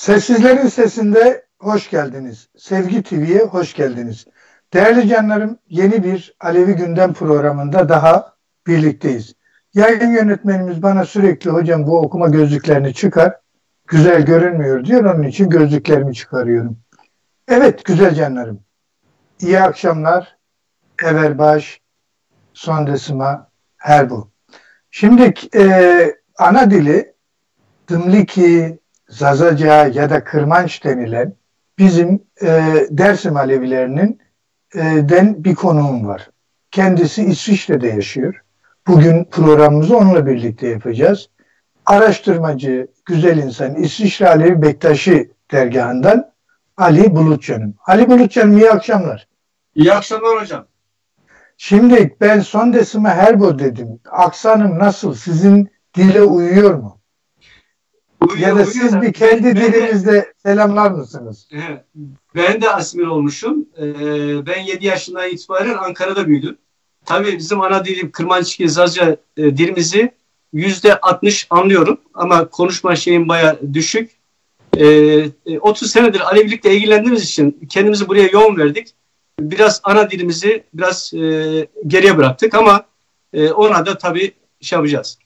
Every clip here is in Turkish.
Sessizlerin sesinde hoş geldiniz. Sevgi TV'ye hoş geldiniz. Değerli canlarım, yeni bir Alevi Gündem programında daha birlikteyiz. Yayın yönetmenimiz bana sürekli hocam bu okuma gözlüklerini çıkar, güzel görünmüyor diyor, onun için gözlüklerimi çıkarıyorum. Evet güzel canlarım, iyi akşamlar, Everbaş, Sondesima, Herbu. Şimdi ana dili Dımliki, Zazaca ya da Kırmanç denilen bizim Dersim Alevilerinin den bir konuğum var. Kendisi İsviçre'de yaşıyor. Bugün programımızı onunla birlikte yapacağız. Araştırmacı, güzel insan, İsviçre Alevi Bektaşi dergahından Ali Bulutcan'ım. Ali Bulutcan'ım iyi akşamlar. İyi akşamlar hocam. Şimdi ben Sondesima Herbo dedim. Aksanım nasıl? Sizin dile uyuyor mu? Ya da siz bir kendi dilinizde selamlar mısınız? Ben de asimil olmuşum. Ben 7 yaşından itibaren Ankara'da büyüdüm. Tabii bizim ana dilim Kırmançki, Zaza dilimizi %60 anlıyorum. Ama konuşma şeyim bayağı düşük. 30 senedir Alevilikle ilgilendiğimiz için kendimizi buraya yoğun verdik. Biraz ana dilimizi biraz geriye bıraktık ama ona da tabii şey yapacağız.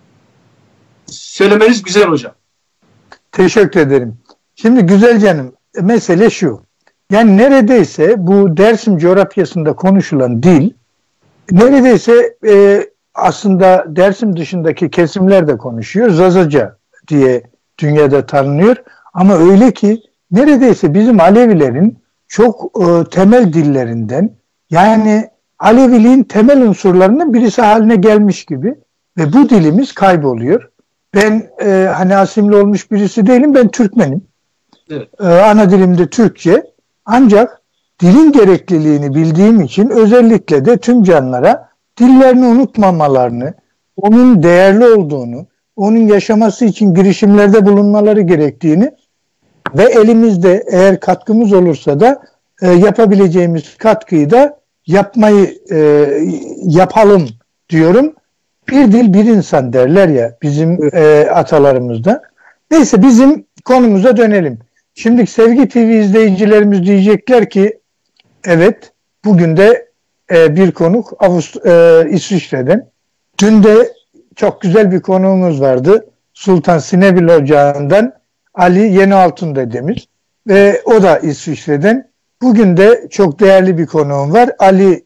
Söylemeniz güzel hocam. Teşekkür ederim. Şimdi güzel canım, mesele şu. Yani neredeyse bu Dersim coğrafyasında konuşulan dil neredeyse aslında Dersim dışındaki kesimler de konuşuyor. Zazaca diye dünyada tanınıyor. Ama öyle ki neredeyse bizim Alevilerin çok temel dillerinden, yani Aleviliğin temel unsurlarından birisi haline gelmiş gibi ve bu dilimiz kayboluyor. Ben hani asimli olmuş birisi değilim, ben Türkmenim. Evet. Ana dilim de Türkçe. Ancak dilin gerekliliğini bildiğim için özellikle de tüm canlara dillerini unutmamalarını, onun değerli olduğunu, onun yaşaması için girişimlerde bulunmaları gerektiğini ve elimizde eğer katkımız olursa da yapabileceğimiz katkıyı da yapalım diyorum. Bir dil bir insan derler ya bizim atalarımızda. Neyse bizim konumuza dönelim. Şimdi Sevgi TV izleyicilerimiz diyecekler ki evet bugün de bir konuk İsviçre'den. Dün de çok güzel bir konuğumuz vardı. Sultan Sinebil Ocağı'ndan Ali Yenialtun dedemiz ve o da İsviçre'den. Bugün de çok değerli bir konuğum var. Ali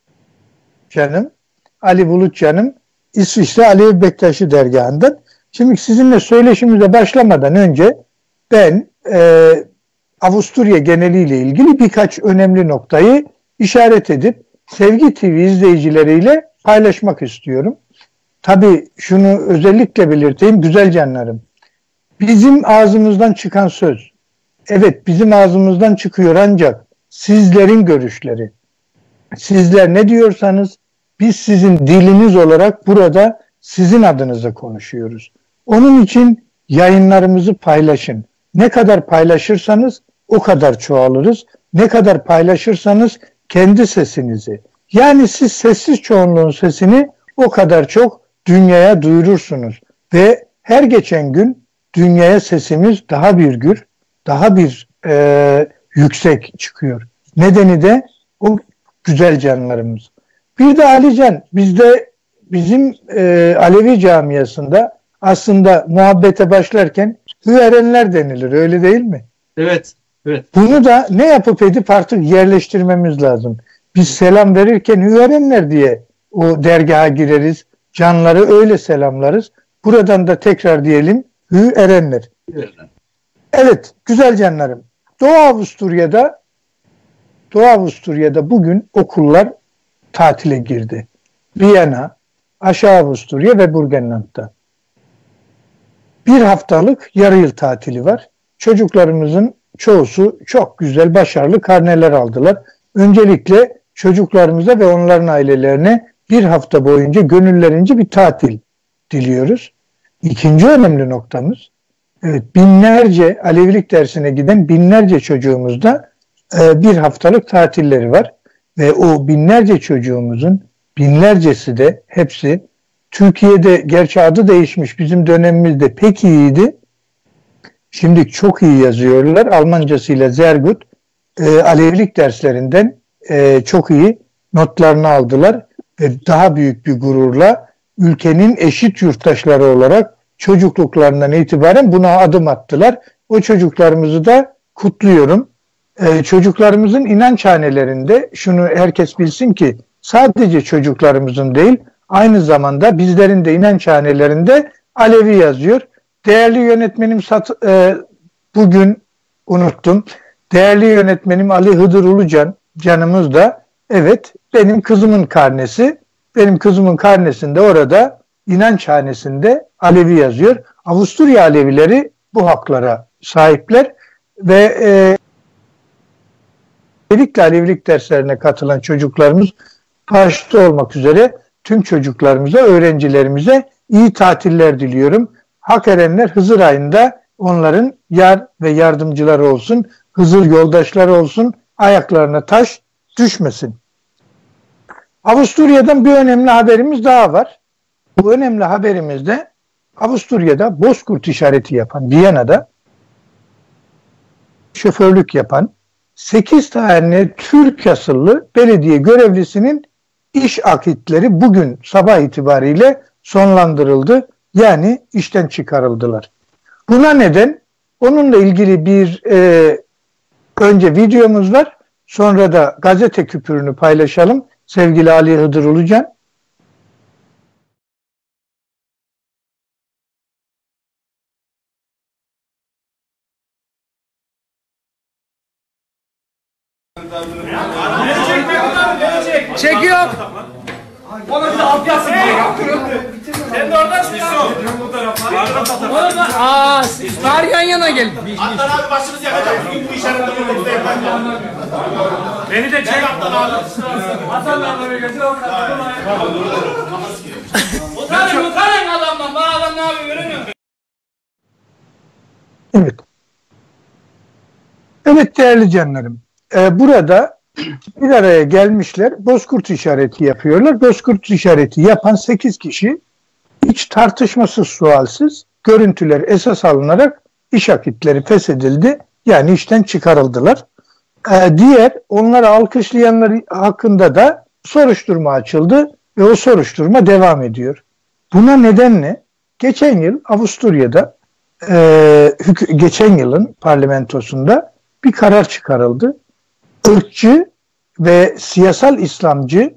Bulut canım. İsviçre Alevi Bektaşi dergahından. Şimdi sizinle söyleşimize başlamadan önce ben Avusturya geneliyle ilgili birkaç önemli noktayı işaret edip Sevgi TV izleyicileriyle paylaşmak istiyorum. Tabii şunu özellikle belirteyim güzel canlarım. Bizim ağzımızdan çıkan söz, evet bizim ağzımızdan çıkıyor ancak sizlerin görüşleri, sizler ne diyorsanız biz sizin diliniz olarak burada sizin adınıza konuşuyoruz. Onun için yayınlarımızı paylaşın. Ne kadar paylaşırsanız o kadar çoğalırız. Ne kadar paylaşırsanız kendi sesinizi, yani siz sessiz çoğunluğun sesini o kadar çok dünyaya duyurursunuz. Ve her geçen gün dünyaya sesimiz daha bir gür, daha bir yüksek çıkıyor. Nedeni de o güzel canlarımız. Bir de Alican, bizim Alevi camiasında aslında muhabbete başlarken hüerenler denilir, öyle değil mi? Evet, evet. Bunu da ne yapıp edip artık yerleştirmemiz lazım. Biz selam verirken hüerenler diye o dergaha gireriz, canları öyle selamlarız. Buradan da tekrar diyelim hüerenler. Evet, güzel canlarım. Doğu Avusturya'da bugün okullar tatile girdi. Viyana, Aşağı Avusturya ve Burgenland'da. Bir haftalık yarı yıl tatili var. Çocuklarımızın çoğusu çok güzel, başarılı karneler aldılar. Öncelikle çocuklarımıza ve onların ailelerine bir hafta boyunca gönüllerince bir tatil diliyoruz. İkinci önemli noktamız, evet, binlerce Alevilik dersine giden binlerce çocuğumuzda bir haftalık tatilleri var. Ve o binlerce çocuğumuzun binlercesi de hepsi Türkiye'de, gerçi adı değişmiş, bizim dönemimizde pek iyiydi. Şimdi çok iyi yazıyorlar. Almancasıyla sehr gut. Alevilik derslerinden çok iyi notlarını aldılar ve daha büyük bir gururla ülkenin eşit yurttaşları olarak çocukluklarından itibaren buna adım attılar. O çocuklarımızı da kutluyorum. Çocuklarımızın inançhanelerinde şunu herkes bilsin ki sadece çocuklarımızın değil, aynı zamanda bizlerin de inançhanelerinde Alevi yazıyor. Değerli yönetmenim bugün unuttum. Değerli yönetmenim Ali Hıdır Ulucan canımız da evet benim kızımın karnesi. Benim kızımın karnesinde orada inançhanesinde Alevi yazıyor. Avusturya Alevileri bu haklara sahipler ve özellikle Alevilik derslerine katılan çocuklarımız başta olmak üzere tüm çocuklarımıza, öğrencilerimize iyi tatiller diliyorum. Hak erenler Hızır ayında onların yar ve yardımcıları olsun, Hızır yoldaşları olsun, ayaklarına taş düşmesin. Avusturya'dan bir önemli haberimiz daha var. Bu önemli haberimizde Avusturya'da Bozkurt işareti yapan, Viyana'da şoförlük yapan 8 tane Türk asıllı belediye görevlisinin iş akitleri bugün sabah itibariyle sonlandırıldı. Yani işten çıkarıldılar. Buna neden? Onunla ilgili bir önce videomuz var. Sonra da gazete küpürünü paylaşalım. Sevgili Ali Hıdır Ulucan. Çekiyor. Ona bir de alt yazsın diye yapıyorum. Sen de oradasın ya. Ona da var yan yana gel. Atlan abi başımız yakacak. Bugün bu işaretle bunu yapacağım. Beni de çek. Hasan abi böyle götür. Utanın adamdan. Bana adam ne yapıyor görünüyor. Evet. Evet değerli canlarım. Burada bir araya gelmişler. Bozkurt işareti yapıyorlar. Bozkurt işareti yapan 8 kişi hiç tartışmasız, sualsiz görüntüler esas alınarak iş akitleri feshedildi. Yani işten çıkarıldılar. Diğer onları alkışlayanlar hakkında da soruşturma açıldı ve o soruşturma devam ediyor. Buna neden ne? Geçen yıl Avusturya'da geçen yılın parlamentosunda bir karar çıkarıldı. Irkçı ve siyasal İslamcı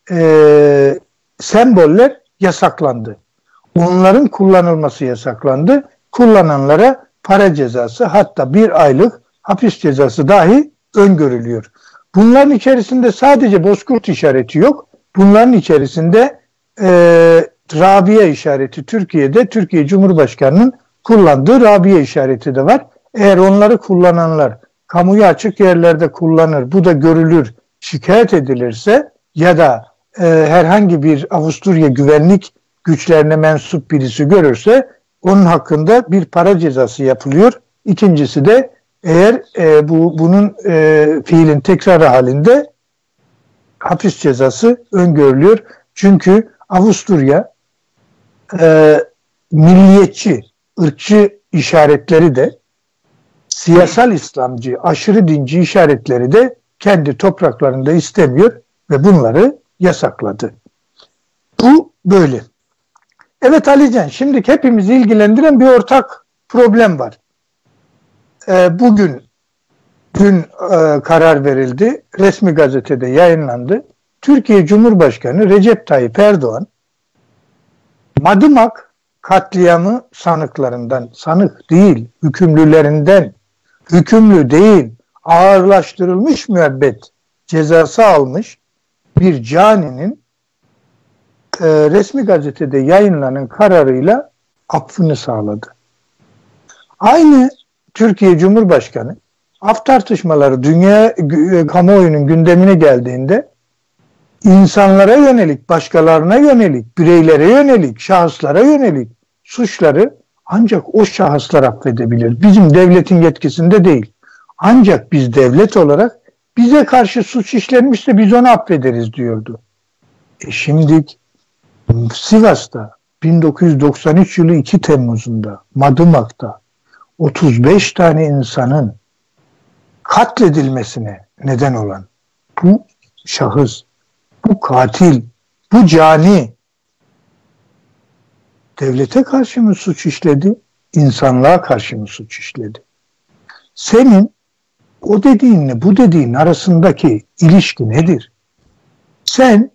semboller yasaklandı. Onların kullanılması yasaklandı. Kullananlara para cezası hatta 1 aylık hapis cezası dahi öngörülüyor. Bunların içerisinde sadece Bozkurt işareti yok. Bunların içerisinde Rabia işareti Türkiye Cumhurbaşkanı'nın kullandığı Rabia işareti de var. Eğer onları kullananlar kamuya açık yerlerde kullanır, bu da görülür, şikayet edilirse ya da herhangi bir Avusturya güvenlik güçlerine mensup birisi görürse onun hakkında bir para cezası yapılıyor. İkincisi de eğer bunun fiilin tekrarı halinde hapis cezası öngörülüyor. Çünkü Avusturya milliyetçi, ırkçı işaretleri de siyasal İslamcı, aşırı dinci işaretleri de kendi topraklarında istemiyor ve bunları yasakladı. Bu böyle. Evet Alican, şimdi hepimizi ilgilendiren bir ortak problem var. Dün karar verildi, resmi gazetede yayınlandı. Türkiye Cumhurbaşkanı Recep Tayyip Erdoğan, Madımak katliamı sanıklarından, sanık değil, hükümlü değil, ağırlaştırılmış müebbet cezası almış bir caninin resmi gazetede yayınlanan kararıyla affını sağladı. Aynı Türkiye Cumhurbaşkanı af tartışmaları dünya kamuoyunun gündemine geldiğinde insanlara yönelik, başkalarına yönelik, bireylere yönelik, şahıslara yönelik suçları ancak o şahıslar affedebilir. Bizim devletin yetkisinde değil. Ancak biz devlet olarak bize karşı suç işlenmişse biz onu affederiz diyordu. Şimdi Sivas'ta 1993 yılı 2 Temmuz'unda, Madımak'ta 35 tane insanın katledilmesine neden olan bu şahıs, bu katil, bu cani devlete karşı mı suç işledi, insanlığa karşı mı suç işledi? Senin o dediğinle bu dediğin arasındaki ilişki nedir? Sen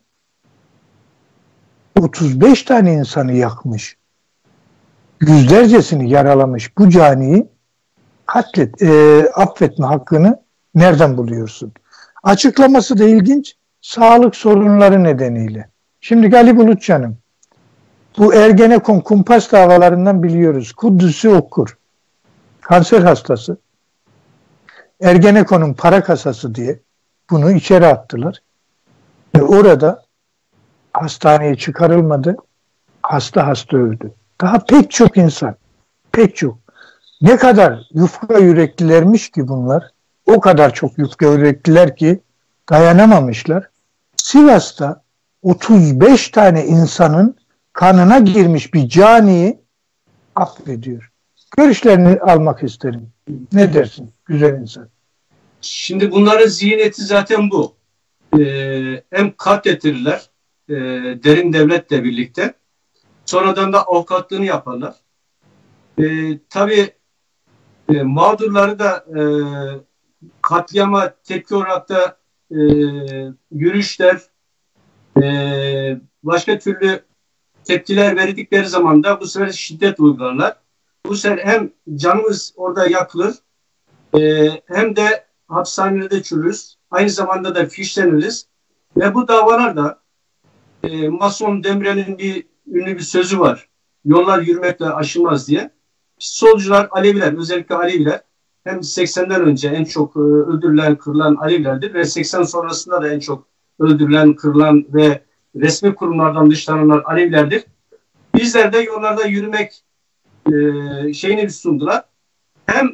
35 tane insanı yakmış, yüzlercesini yaralamış bu caniyi affetme hakkını nereden buluyorsun? Açıklaması da ilginç. Sağlık sorunları nedeniyle. Şimdi Ali Bulutcan'ım, bu Ergenekon kumpas davalarından biliyoruz. Kudüs'ü okur. Kanser hastası. Ergenekon'un para kasası diye bunu içeri attılar. Ve orada hastaneye çıkarılmadı. Hasta öldü. Daha pek çok insan. Pek çok. Ne kadar yufka yüreklilermiş ki bunlar. O kadar çok yufka yürekliler ki dayanamamışlar. Sivas'ta 35 tane insanın kanına girmiş bir caniyi affediyor. Görüşlerini almak isterim. Ne dersin güzel insan? Şimdi bunların zihniyeti zaten bu. Hem katlettirirler derin devletle birlikte. Sonradan da avukatlığını yaparlar. Tabii mağdurları da katliama tepki olarak da yürüyüşler, başka türlü tepkiler verdikleri zaman da bu sefer şiddet uygularlar. Bu sefer hem canımız orada yakılır hem de hapishanede çürürüz. Aynı zamanda da fişleniriz. Ve bu davalarda Mason Demirel'in ünlü bir sözü var. Yollar yürümekle aşılmaz diye. Solcular, Aleviler, özellikle Aleviler hem 80'den önce en çok öldürülen, kırılan Alevilerdir ve 80 sonrasında da en çok öldürülen, kırılan ve resmi kurumlardan dışlananlar Alevilerdir. Bizler de yollarda yürümek şeyini sundular. Hem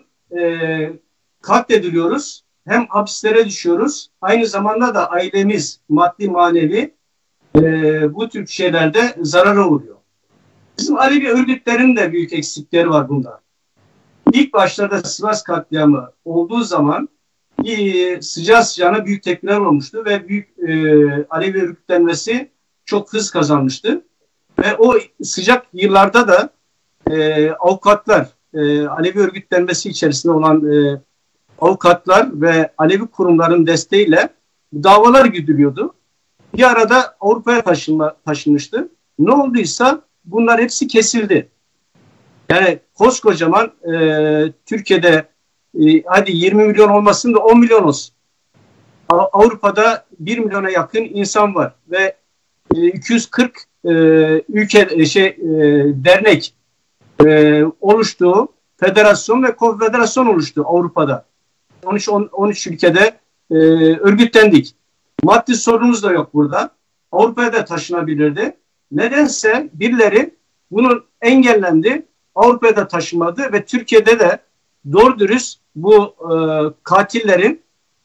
katlediliyoruz, hem hapislere düşüyoruz. Aynı zamanda da ailemiz maddi manevi bu tür şeylerde zarara uğruyor. Bizim Alevi örgütlerin de büyük eksikleri var bunda. İlk başlarda Sivas katliamı olduğu zaman sıcağı sıcağına büyük tepkiler olmuştu ve büyük Alevi örgütlenmesi çok hız kazanmıştı. Ve o sıcak yıllarda da avukatlar, Alevi örgütlenmesi içerisinde olan avukatlar ve Alevi kurumların desteğiyle davalar güdülüyordu. Bir arada Avrupa'ya taşınmıştı. Ne olduysa bunlar hepsi kesildi. Yani koskocaman Türkiye'de hadi 20 milyon olmasın da 10 milyon olsun. Avrupa'da 1 milyona yakın insan var ve 240 ülke dernek oluştuğu federasyon ve konfederasyon oluştu Avrupa'da. 13 ülkede örgütlendik. Maddi sorunumuz da yok burada. Avrupa'ya da taşınabilirdi. Nedense birileri bunun engellendi. Avrupa'ya da taşınmadı ve Türkiye'de de doğru dürüst bu katillerin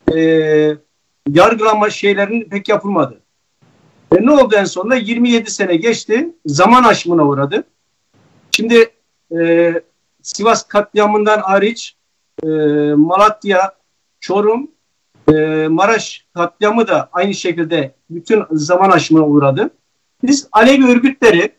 yargılama şeylerinin pek yapılmadı. Ne oldu en sonunda? 27 sene geçti. Zaman aşımına uğradı. Şimdi Sivas katliamından hariç Malatya, Çorum, Maraş katliamı da aynı şekilde bütün zaman aşımına uğradı. Biz Alevi örgütleri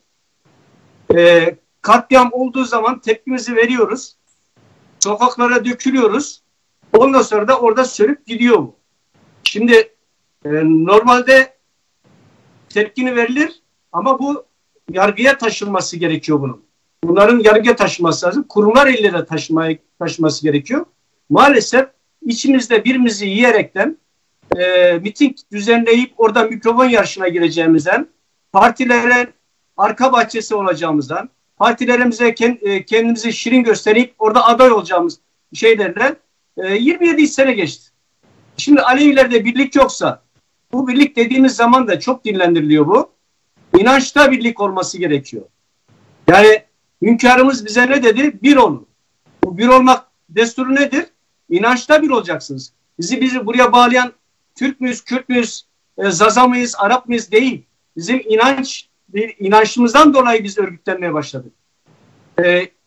katliam olduğu zaman tepkimizi veriyoruz. Sokaklara dökülüyoruz. Ondan sonra da orada sönüp gidiyor bu. Şimdi normalde tepkini verilir ama bu yargıya taşınması gerekiyor bunun. Bunların yargıya taşınması lazım. Kurumlar ellerine taşıması gerekiyor. Maalesef içimizde birimizi yiyerekten miting düzenleyip orada mikrofon yarışına gireceğimizden, partilere arka bahçesi olacağımızdan, partilerimize kendimizi şirin gösterip orada aday olacağımız şeylerle 27 sene geçti. Şimdi Alevilerde birlik yoksa, bu birlik dediğimiz zaman da çok dinlendiriliyor bu. İnançta birlik olması gerekiyor. Yani hünkârımız bize ne dedi? Bir olun. Bu bir olmak desturu nedir? İnançta bir olacaksınız. Bizi buraya bağlayan Türk müyüz, Kürt müyüz, Zaza mıyız, Arap mıyız değil. Bizim inançımızdan dolayı biz örgütlenmeye başladık.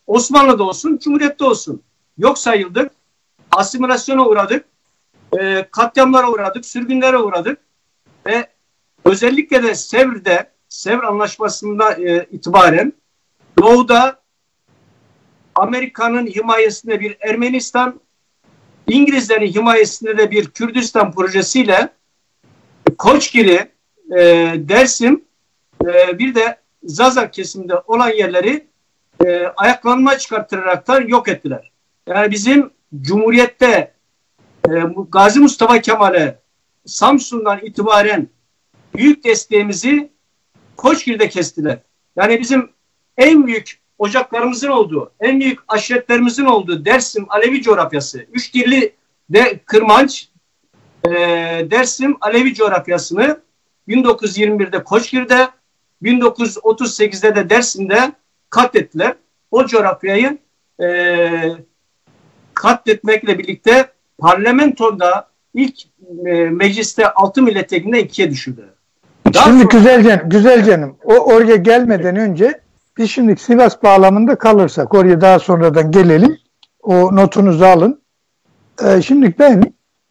Osmanlı'da olsun, Cumhuriyet'te olsun. Yok sayıldık, asimilasyona uğradık, katliamlara uğradık, sürgünlere uğradık ve özellikle de Sevr Anlaşması'ndan itibaren Doğu'da Amerika'nın himayesinde bir Ermenistan, İngilizlerin himayesinde de bir Kürdistan projesiyle Koçgiri, Dersim, bir de Zaza kesiminde olan yerleri ayaklanma çıkarttıraraktan yok ettiler. Yani bizim Cumhuriyet'te Gazi Mustafa Kemal'e Samsun'dan itibaren büyük desteğimizi Koçgiri'de kestiler. Yani bizim en büyük ocaklarımızın olduğu, en büyük aşiretlerimizin olduğu Dersim Alevi coğrafyası, Üçdilli de Kırmanç, Dersim Alevi coğrafyasını 1921'de Koçgiri'de, 1938'de de Dersim'de katlettiler. O coğrafyayı katletmekle birlikte parlamentoda ilk mecliste 6 milletvekilinden 2'ye düşürdü. Şimdi güzel canım. Oraya gelmeden önce biz şimdi Sivas bağlamında kalırsak oraya daha sonradan gelelim. O notunuzu alın. Şimdi ben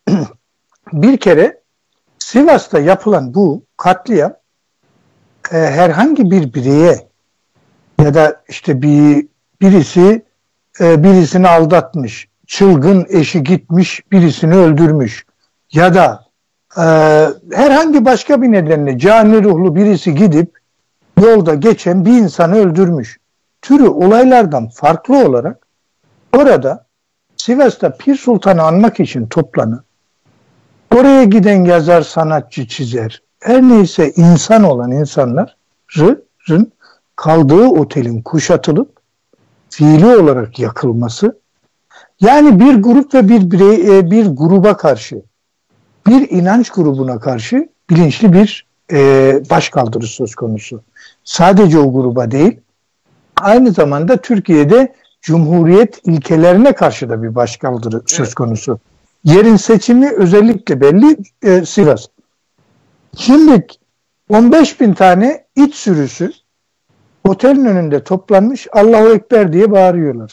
bir kere Sivas'ta yapılan bu katliam herhangi bir bireye ya da işte birisi birisini aldatmış, çılgın eşi gitmiş, birisini öldürmüş ya da herhangi başka bir nedenle cani ruhlu birisi gidip yolda geçen bir insanı öldürmüş türü olaylardan farklı olarak orada Sivas'ta Pir Sultan'ı anmak için toplanan, oraya giden yazar, sanatçı, çizer, her neyse insan olan insanların kaldığı otelin kuşatılıp fiili olarak yakılması, yani bir grup ve bir gruba karşı, bir inanç grubuna karşı bilinçli bir başkaldırı söz konusu. Sadece o gruba değil, aynı zamanda Türkiye'de Cumhuriyet ilkelerine karşı da bir başkaldırı söz konusu. Yerin seçimi özellikle belli, Sivas. Şimdi 15.000 tane it sürüsü otelin önünde toplanmış, Allahu Ekber diye bağırıyorlar.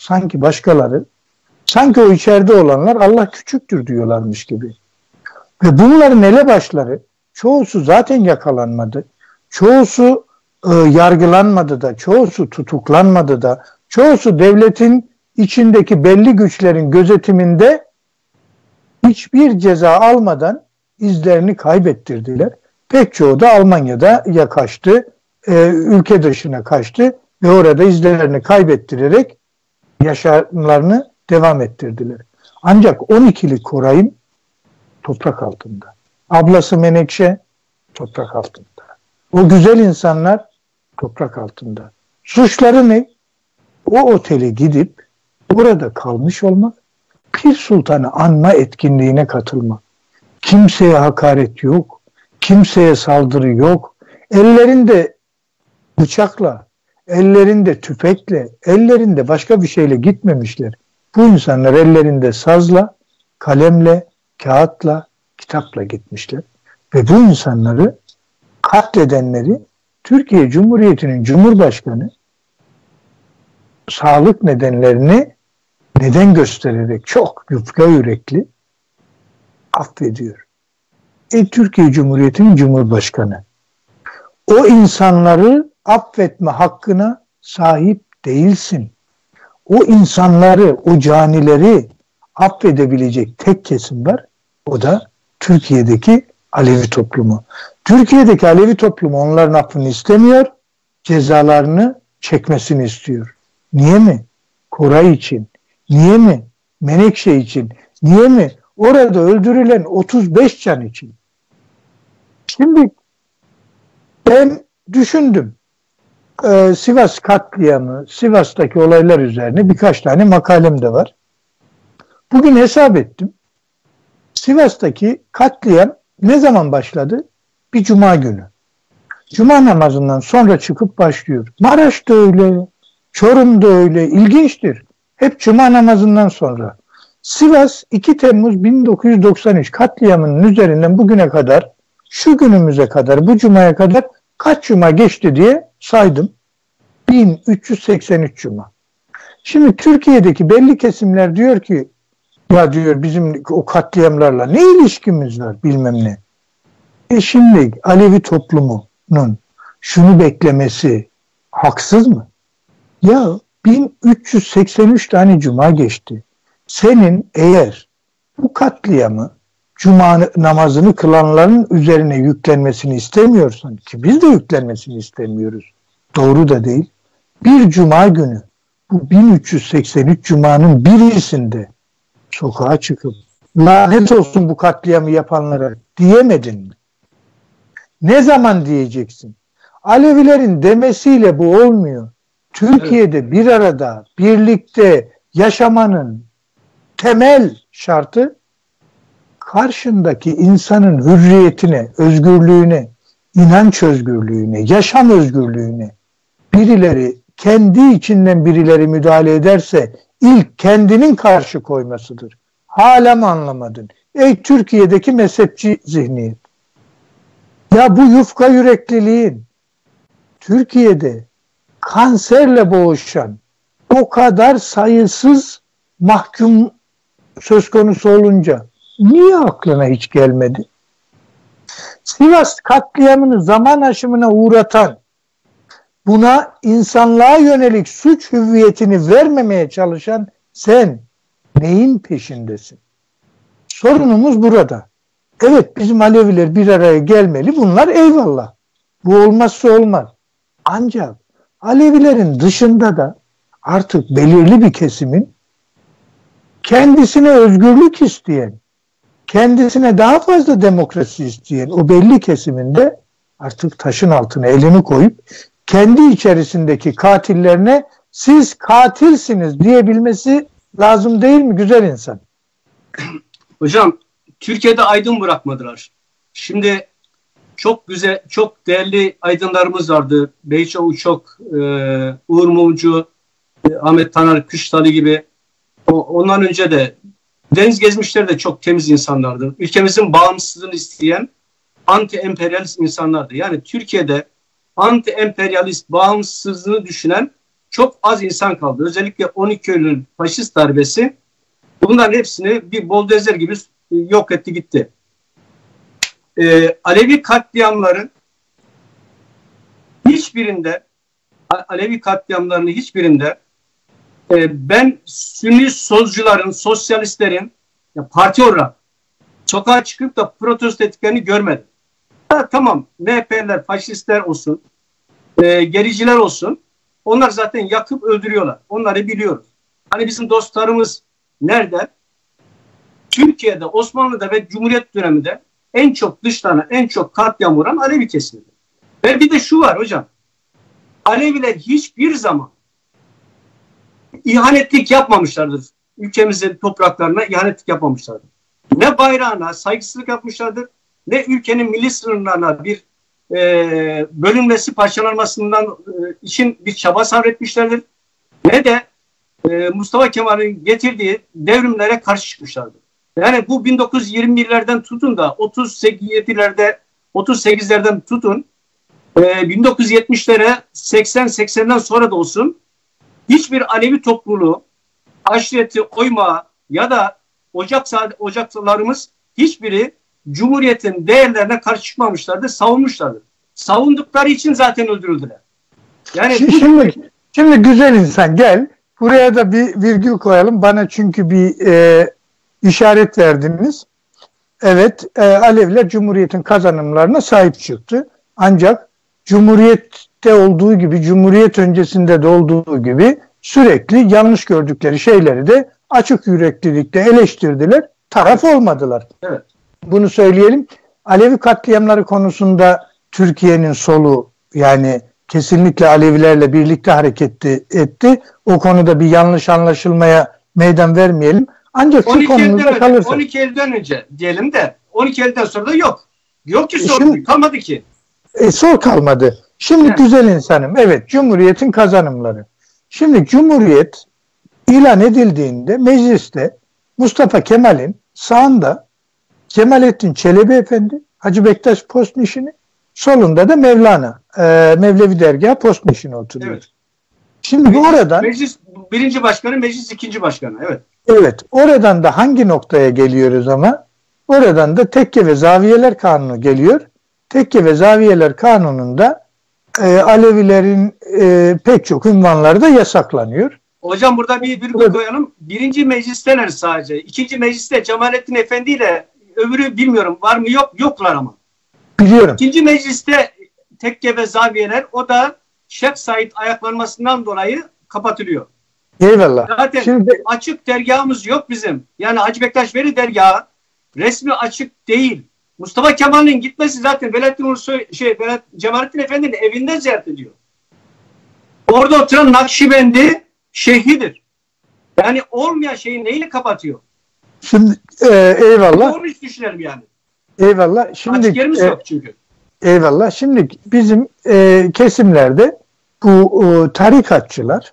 Sanki o içeride olanlar Allah küçüktür diyorlarmış gibi. Ve bunların elebaşları çoğusu zaten yakalanmadı. Çoğusu yargılanmadı da, çoğusu tutuklanmadı da, çoğusu devletin içindeki belli güçlerin gözetiminde hiçbir ceza almadan izlerini kaybettirdiler. Pek çoğu da Almanya'da kaçtı, ülke dışına kaçtı ve orada izlerini kaybettirerek yaşamlarını devam ettirdiler. Ancak 12'li Koray'ın toprak altında. Ablası Menekşe toprak altında. O güzel insanlar toprak altında. Suçları ne? O otele gidip orada kalmış olmak, Pir Sultan'ı anma etkinliğine katılmak. Kimseye hakaret yok, kimseye saldırı yok. Ellerinde bıçakla, ellerinde tüfekle, ellerinde başka bir şeyle gitmemişler. Bu insanlar ellerinde sazla, kalemle, kağıtla, kitapla gitmişler. Ve bu insanları katledenleri Türkiye Cumhuriyeti'nin Cumhurbaşkanı sağlık nedenlerini neden göstererek çok yufka yürekli affediyor. Türkiye Cumhuriyeti'nin Cumhurbaşkanı o insanları affetme hakkına sahip değilsin. O insanları, o canileri affedebilecek tek kesim var. O da Türkiye'deki Alevi toplumu. Türkiye'deki Alevi toplumu onların affını istemiyor, cezalarını çekmesini istiyor. Niye mi? Koray için. Niye mi? Menekşe için. Niye mi? Orada öldürülen 35 can için. Şimdi ben düşündüm. Sivas katliamı, Sivas'taki olaylar üzerine birkaç tane makalem de var. Bugün hesap ettim. Sivas'taki katliam ne zaman başladı? Bir cuma günü. Cuma namazından sonra çıkıp başlıyor. Maraş'ta öyle, Çorum'da öyle. İlginçtir. Hep cuma namazından sonra. Sivas 2 Temmuz 1993 katliamının üzerinden bugüne kadar, şu günümüze kadar, bu cumaya kadar kaç cuma geçti diye saydım. 1383 cuma. Şimdi Türkiye'deki belli kesimler diyor ki ya diyor bizim o katliamlarla ne ilişkimiz var bilmem ne. Şimdi Alevi toplumunun şunu beklemesi haksız mı? Ya 1383 tane cuma geçti. Senin eğer bu katliamı cuma namazını kılanların üzerine yüklenmesini istemiyorsan, ki biz de yüklenmesini istemiyoruz. Doğru da değil. Bir cuma günü bu 1383 cumanın birisinde sokağa çıkıp lanet olsun bu katliamı yapanlara diyemedin mi? Ne zaman diyeceksin? Alevilerin demesiyle bu olmuyor. Türkiye'de bir arada, birlikte yaşamanın temel şartı karşındaki insanın hürriyetine, özgürlüğüne, inanç özgürlüğüne, yaşam özgürlüğüne birileri, kendi içinden birileri müdahale ederse ilk kendinin karşı koymasıdır. Hala mı anlamadın? Ey Türkiye'deki mezhepçi zihniyet. Ya bu yufka yürekliliğin Türkiye'de kanserle boğuşan o kadar sayısız mahkum söz konusu olunca niye aklına hiç gelmedi? Sivas katliamını zaman aşımına uğratan, buna insanlığa yönelik suç hüviyetini vermemeye çalışan sen neyin peşindesin? Sorunumuz burada. Evet, bizim Aleviler bir araya gelmeli. Bunlar eyvallah. Bu olmazsa olmaz. Ancak Alevilerin dışında da artık belirli bir kesimin kendisine özgürlük isteyen, kendisine daha fazla demokrasi isteyen o belli kesiminde artık taşın altına elini koyup kendi içerisindeki katillerine siz katilsiniz diyebilmesi lazım değil mi güzel insan? Hocam Türkiye'de aydın bırakmadılar. Şimdi çok güzel, çok değerli aydınlarımız vardı. Beyço Uçok, Uğur Mumcu, Ahmet Taner Kışlalı gibi. Ondan önce de deniz gezmişler de çok temiz insanlardı. Ülkemizin bağımsızlığını isteyen anti-emperyalist insanlardı. Yani Türkiye'de anti-emperyalist bağımsızlığını düşünen çok az insan kaldı. Özellikle 12 Eylül faşist darbesi bunların hepsini bir boldozer gibi yok etti gitti. Alevi katliamların hiçbirinde ben Sünni solcuların, sosyalistlerin parti olarak sokağa çıkıp da protesto ettiklerini görmedim. Tamam, MHP'ler, faşistler olsun, gericiler olsun, onlar zaten yakıp öldürüyorlar. Onları biliyoruz. Hani bizim dostlarımız nerede? Türkiye'de, Osmanlı'da ve Cumhuriyet döneminde en çok dışlanan, en çok katliam vuran Alevi kesimidir. Ve bir de şu var hocam. Aleviler hiçbir zaman ihanetlik yapmamışlardır. Ülkemizin topraklarına ihanetlik yapmamışlardır. Ne bayrağına saygısızlık yapmışlardır, ne ülkenin milli sınırlarına bir bölünmesi, parçalanmasından için bir çaba sarf etmişlerdir. Ne de Mustafa Kemal'in getirdiği devrimlere karşı çıkmışlardır. Yani bu 1920'lerden tutun da 38'lerden tutun 1970'lere 80'den sonra da olsun hiçbir Alevi topluluğu aşireti oyma ya da ocaklarımız hiçbiri Cumhuriyet'in değerlerine karşı çıkmamışlardır, savunmuşlardır. Savundukları için zaten öldürüldüler. Yani şimdi güzel insan gel buraya da bir virgül koyalım. Bana çünkü bir işaret verdiniz. Evet, Aleviler Cumhuriyet'in kazanımlarına sahip çıktı. Ancak Cumhuriyet'te olduğu gibi, Cumhuriyet öncesinde de olduğu gibi sürekli yanlış gördükleri şeyleri de açık yüreklilikle eleştirdiler. Taraf olmadılar. Evet. Bunu söyleyelim. Alevi katliamları konusunda Türkiye'nin solu yani kesinlikle Alevilerle birlikte hareket etti. O konuda bir yanlış anlaşılmaya meydan vermeyelim. Ancak şu konumuzda kalırsa. 12 Eylül'den önce diyelim de 12 Eylül'den sonra da yok. Yok ki sorun kalmadı ki. Sor kalmadı. Şimdi evet. Güzel insanım. Evet, Cumhuriyet'in kazanımları. Şimdi Cumhuriyet ilan edildiğinde mecliste Mustafa Kemal'in sağında Cemalettin Çelebi Efendi, Hacı Bektaş Postnişini, solunda da Mevlana, Mevlevi Dergahı Postnişini oturuyor. Evet. Şimdi oradan meclis birinci başkanı, meclis ikinci başkanı. Evet. Evet. Oradan da hangi noktaya geliyoruz ama? Oradan da Tekke ve Zaviyeler Kanunu geliyor. Tekke ve Zaviyeler Kanunu'nda Alevilerin pek çok ünvanları da yasaklanıyor. Hocam burada bir virgül koyalım. Birinci meclisteler sadece. İkinci mecliste Cemalettin Efendi ile öbürü bilmiyorum var mı yoklar ama. Biliyorum. İkinci mecliste Tekke ve Zaviyeler, o da Şeyh Said ayaklanmasından dolayı kapatılıyor. Eyvallah. Zaten şimdi, açık dergahımız yok bizim. Yani Hacı Bektaş Veli dergahı resmi açık değil. Mustafa Kemal'in gitmesi zaten Cemalettin Efendi'nin evinde ziyaret ediyor. Orada oturan Nakşibendi şeyhidir. Yani olmayan şeyi neyle kapatıyor? Şimdi eyvallah. Doğru iş düşünelim yani. Eyvallah. Şimdi açık yerimiz yok çünkü. Eyvallah. Şimdi bizim kesimlerde bu tarikatçılar,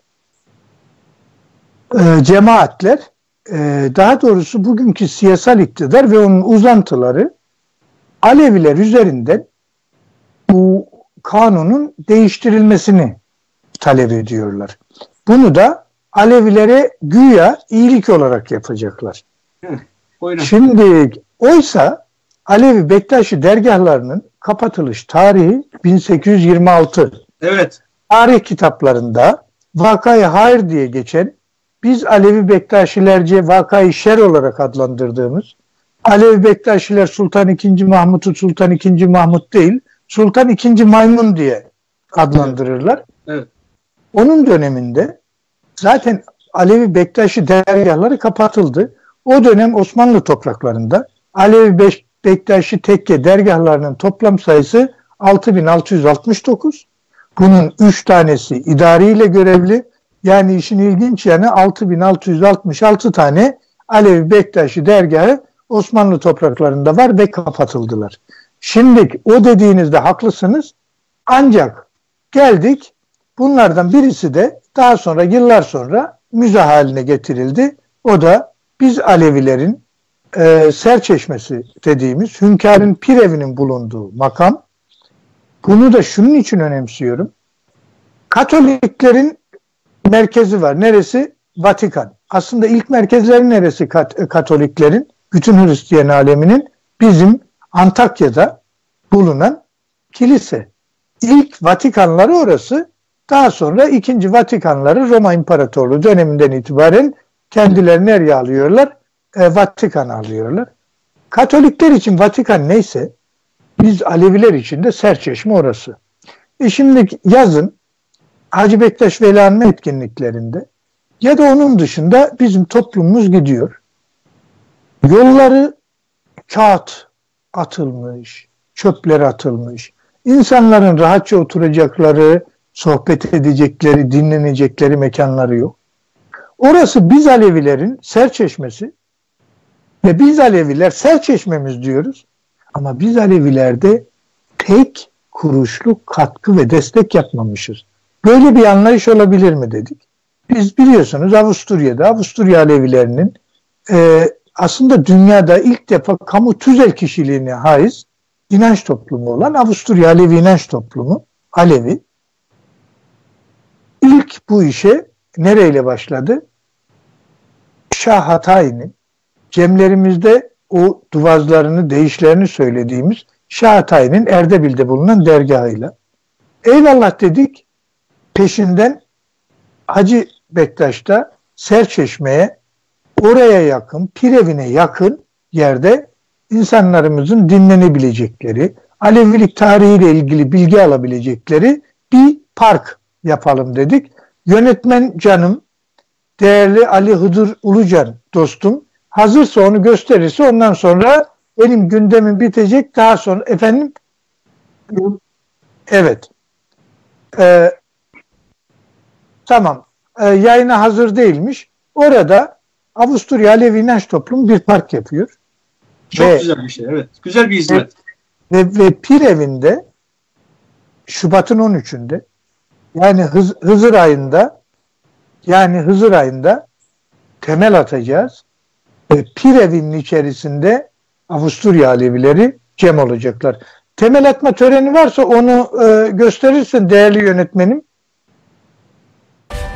cemaatler, daha doğrusu bugünkü siyasal iktidar ve onun uzantıları Aleviler üzerinden bu kanunun değiştirilmesini talep ediyorlar. Bunu da Alevilere güya iyilik olarak yapacaklar. Şimdi oysa Alevi Bektaşi dergahlarının kapatılış tarihi 1826. Evet. Tarih kitaplarında Vakayı Hayr diye geçen, biz Alevi Bektaşilerce Vakayı Şer olarak adlandırdığımız, Alevi Bektaşiler Sultan II. Mahmut'u Sultan II. Mahmut değil, Sultan II. Maymun diye adlandırırlar. Evet. Onun döneminde zaten Alevi Bektaşi dergahları kapatıldı. O dönem Osmanlı topraklarında Alevi Bektaşi tekke dergahlarının toplam sayısı 6669. Bunun 3 tanesi idariyle görevli. Yani işin ilginç yanı 6666 tane Alevi Bektaşi dergahı Osmanlı topraklarında var ve kapatıldılar. Şimdi o dediğinizde haklısınız. Ancak geldik, bunlardan birisi de daha sonra, yıllar sonra müze haline getirildi. O da biz Alevilerin Serçeşmesi dediğimiz hünkârın pirevinin bulunduğu makam. Bunu da şunun için önemsiyorum. Katoliklerin merkezi var. Neresi? Vatikan. Aslında ilk merkezleri neresi Katoliklerin? Bütün Hristiyan aleminin bizim Antakya'da bulunan kilise. İlk Vatikanları orası. Daha sonra ikinci Vatikanları Roma İmparatorluğu döneminden itibaren kendileri nereye alıyorlar? Vatikan'a alıyorlar. Katolikler için Vatikan neyse biz Aleviler için de Serçeşme orası. Şimdi yazın Hacı Bektaş Veli'nin etkinliklerinde ya da onun dışında bizim toplumumuz gidiyor. Yolları kağıt atılmış, çöpler atılmış. İnsanların rahatça oturacakları, sohbet edecekleri, dinlenecekleri mekanları yok. Orası biz Alevilerin Serçeşmesi ve biz Aleviler Serçeşmemiz diyoruz. Ama biz Alevilerde tek kuruşluk katkı ve destek yapmamışız. Böyle bir anlayış olabilir mi dedik. Biz biliyorsunuz Avusturya'da Avusturya Alevilerinin aslında dünyada ilk defa kamu tüzel kişiliğine haiz inanç toplumu olan Avusturya Alevi inanç toplumu, Alevi. İlk bu işe nereyle başladı? Şah Hatay'ın cemlerimizde o duvazlarını, deyişlerini söylediğimiz Şah Hatay'ın Erdebil'de bulunan dergahıyla. Eyvallah dedik. Peşinden Hacı Bektaş'ta Serçeşme'ye, oraya yakın, Pirevine yakın yerde insanlarımızın dinlenebilecekleri, Alevilik tarihiyle ilgili bilgi alabilecekleri bir park yapalım dedik. Yönetmen canım, değerli Ali Hıdır Ulucan dostum, hazırsa onu gösterirse ondan sonra benim gündemim bitecek. Daha sonra efendim, evet, tamam, yayına hazır değilmiş. Orada Avusturya Alevi İnanç Toplumu bir park yapıyor. Çok güzel bir şey, evet. Güzel bir hizmet. Ve Pirevinde Şubat'ın 13'ünde yani Hızır ayında temel atacağız. Ve Pirevinin içerisinde Avusturya Alevileri cem olacaklar. Temel atma töreni varsa onu gösterirsin değerli yönetmenim.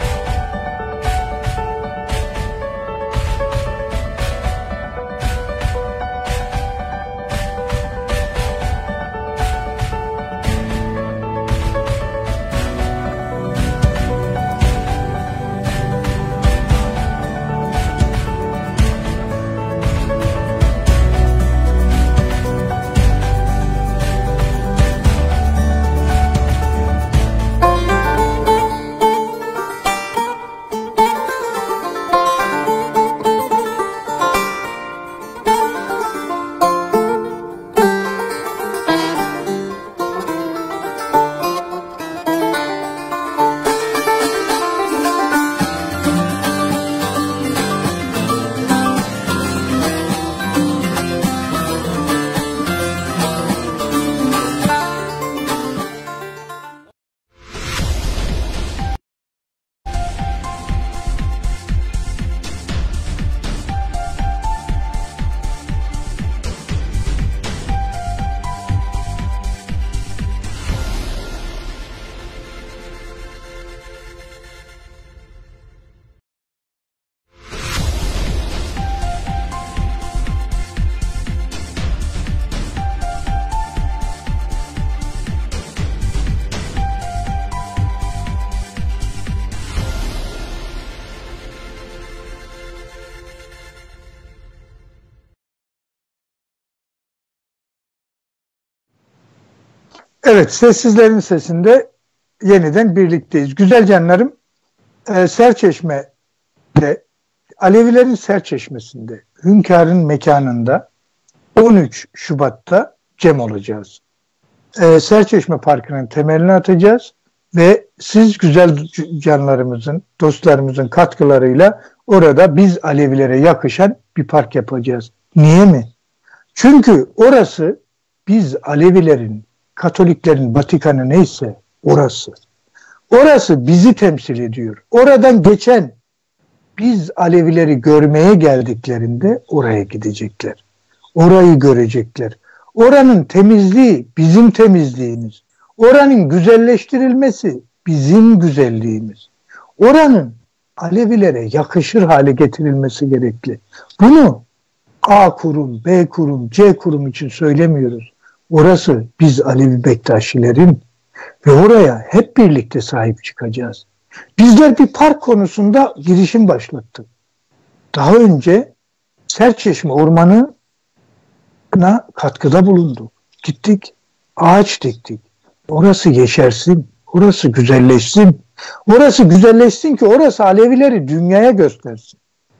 Evet, sessizlerin sesinde yeniden birlikteyiz. Güzel canlarım, Serçeşme'de, Alevilerin Serçeşmesi'nde, Hünkâr'ın mekanında 13 Şubat'ta cem olacağız. Serçeşme Parkı'nın temelini atacağız ve siz güzel canlarımızın, dostlarımızın katkılarıyla orada biz Alevilere yakışan bir park yapacağız. Niye mi? Çünkü orası biz Alevilerin, Katoliklerin Vatikanı neyse orası. Orası bizi temsil ediyor. Oradan geçen biz Alevileri görmeye geldiklerinde oraya gidecekler. Orayı görecekler. Oranın temizliği bizim temizliğimiz. Oranın güzelleştirilmesi bizim güzelliğimiz. Oranın Alevilere yakışır hale getirilmesi gerekli. Bunu A kurum, B kurum, C kurum için söylemiyoruz. Orası biz Alevi Bektaşilerin ve oraya hep birlikte sahip çıkacağız. Bizler bir park konusunda girişim başlattık. Daha önce Serçeşme Ormanı'na katkıda bulunduk. Gittik, ağaç diktik. Orası yeşersin, orası güzelleşsin. Orası güzelleşsin ki orası Alevileri dünyaya göstersin.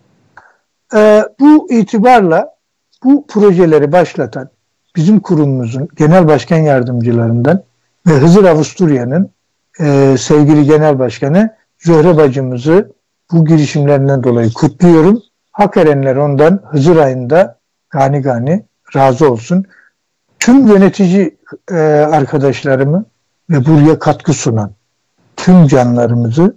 Bu itibarla bu projeleri başlatan bizim kurumumuzun genel başkan yardımcılarından ve Hızır Avusturya'nın sevgili genel başkanı Zöhre bacımızı bu girişimlerinden dolayı kutluyorum. Hak erenler ondan Hızır ayında gani gani razı olsun. Tüm yönetici arkadaşlarımı ve buraya katkı sunan tüm canlarımızı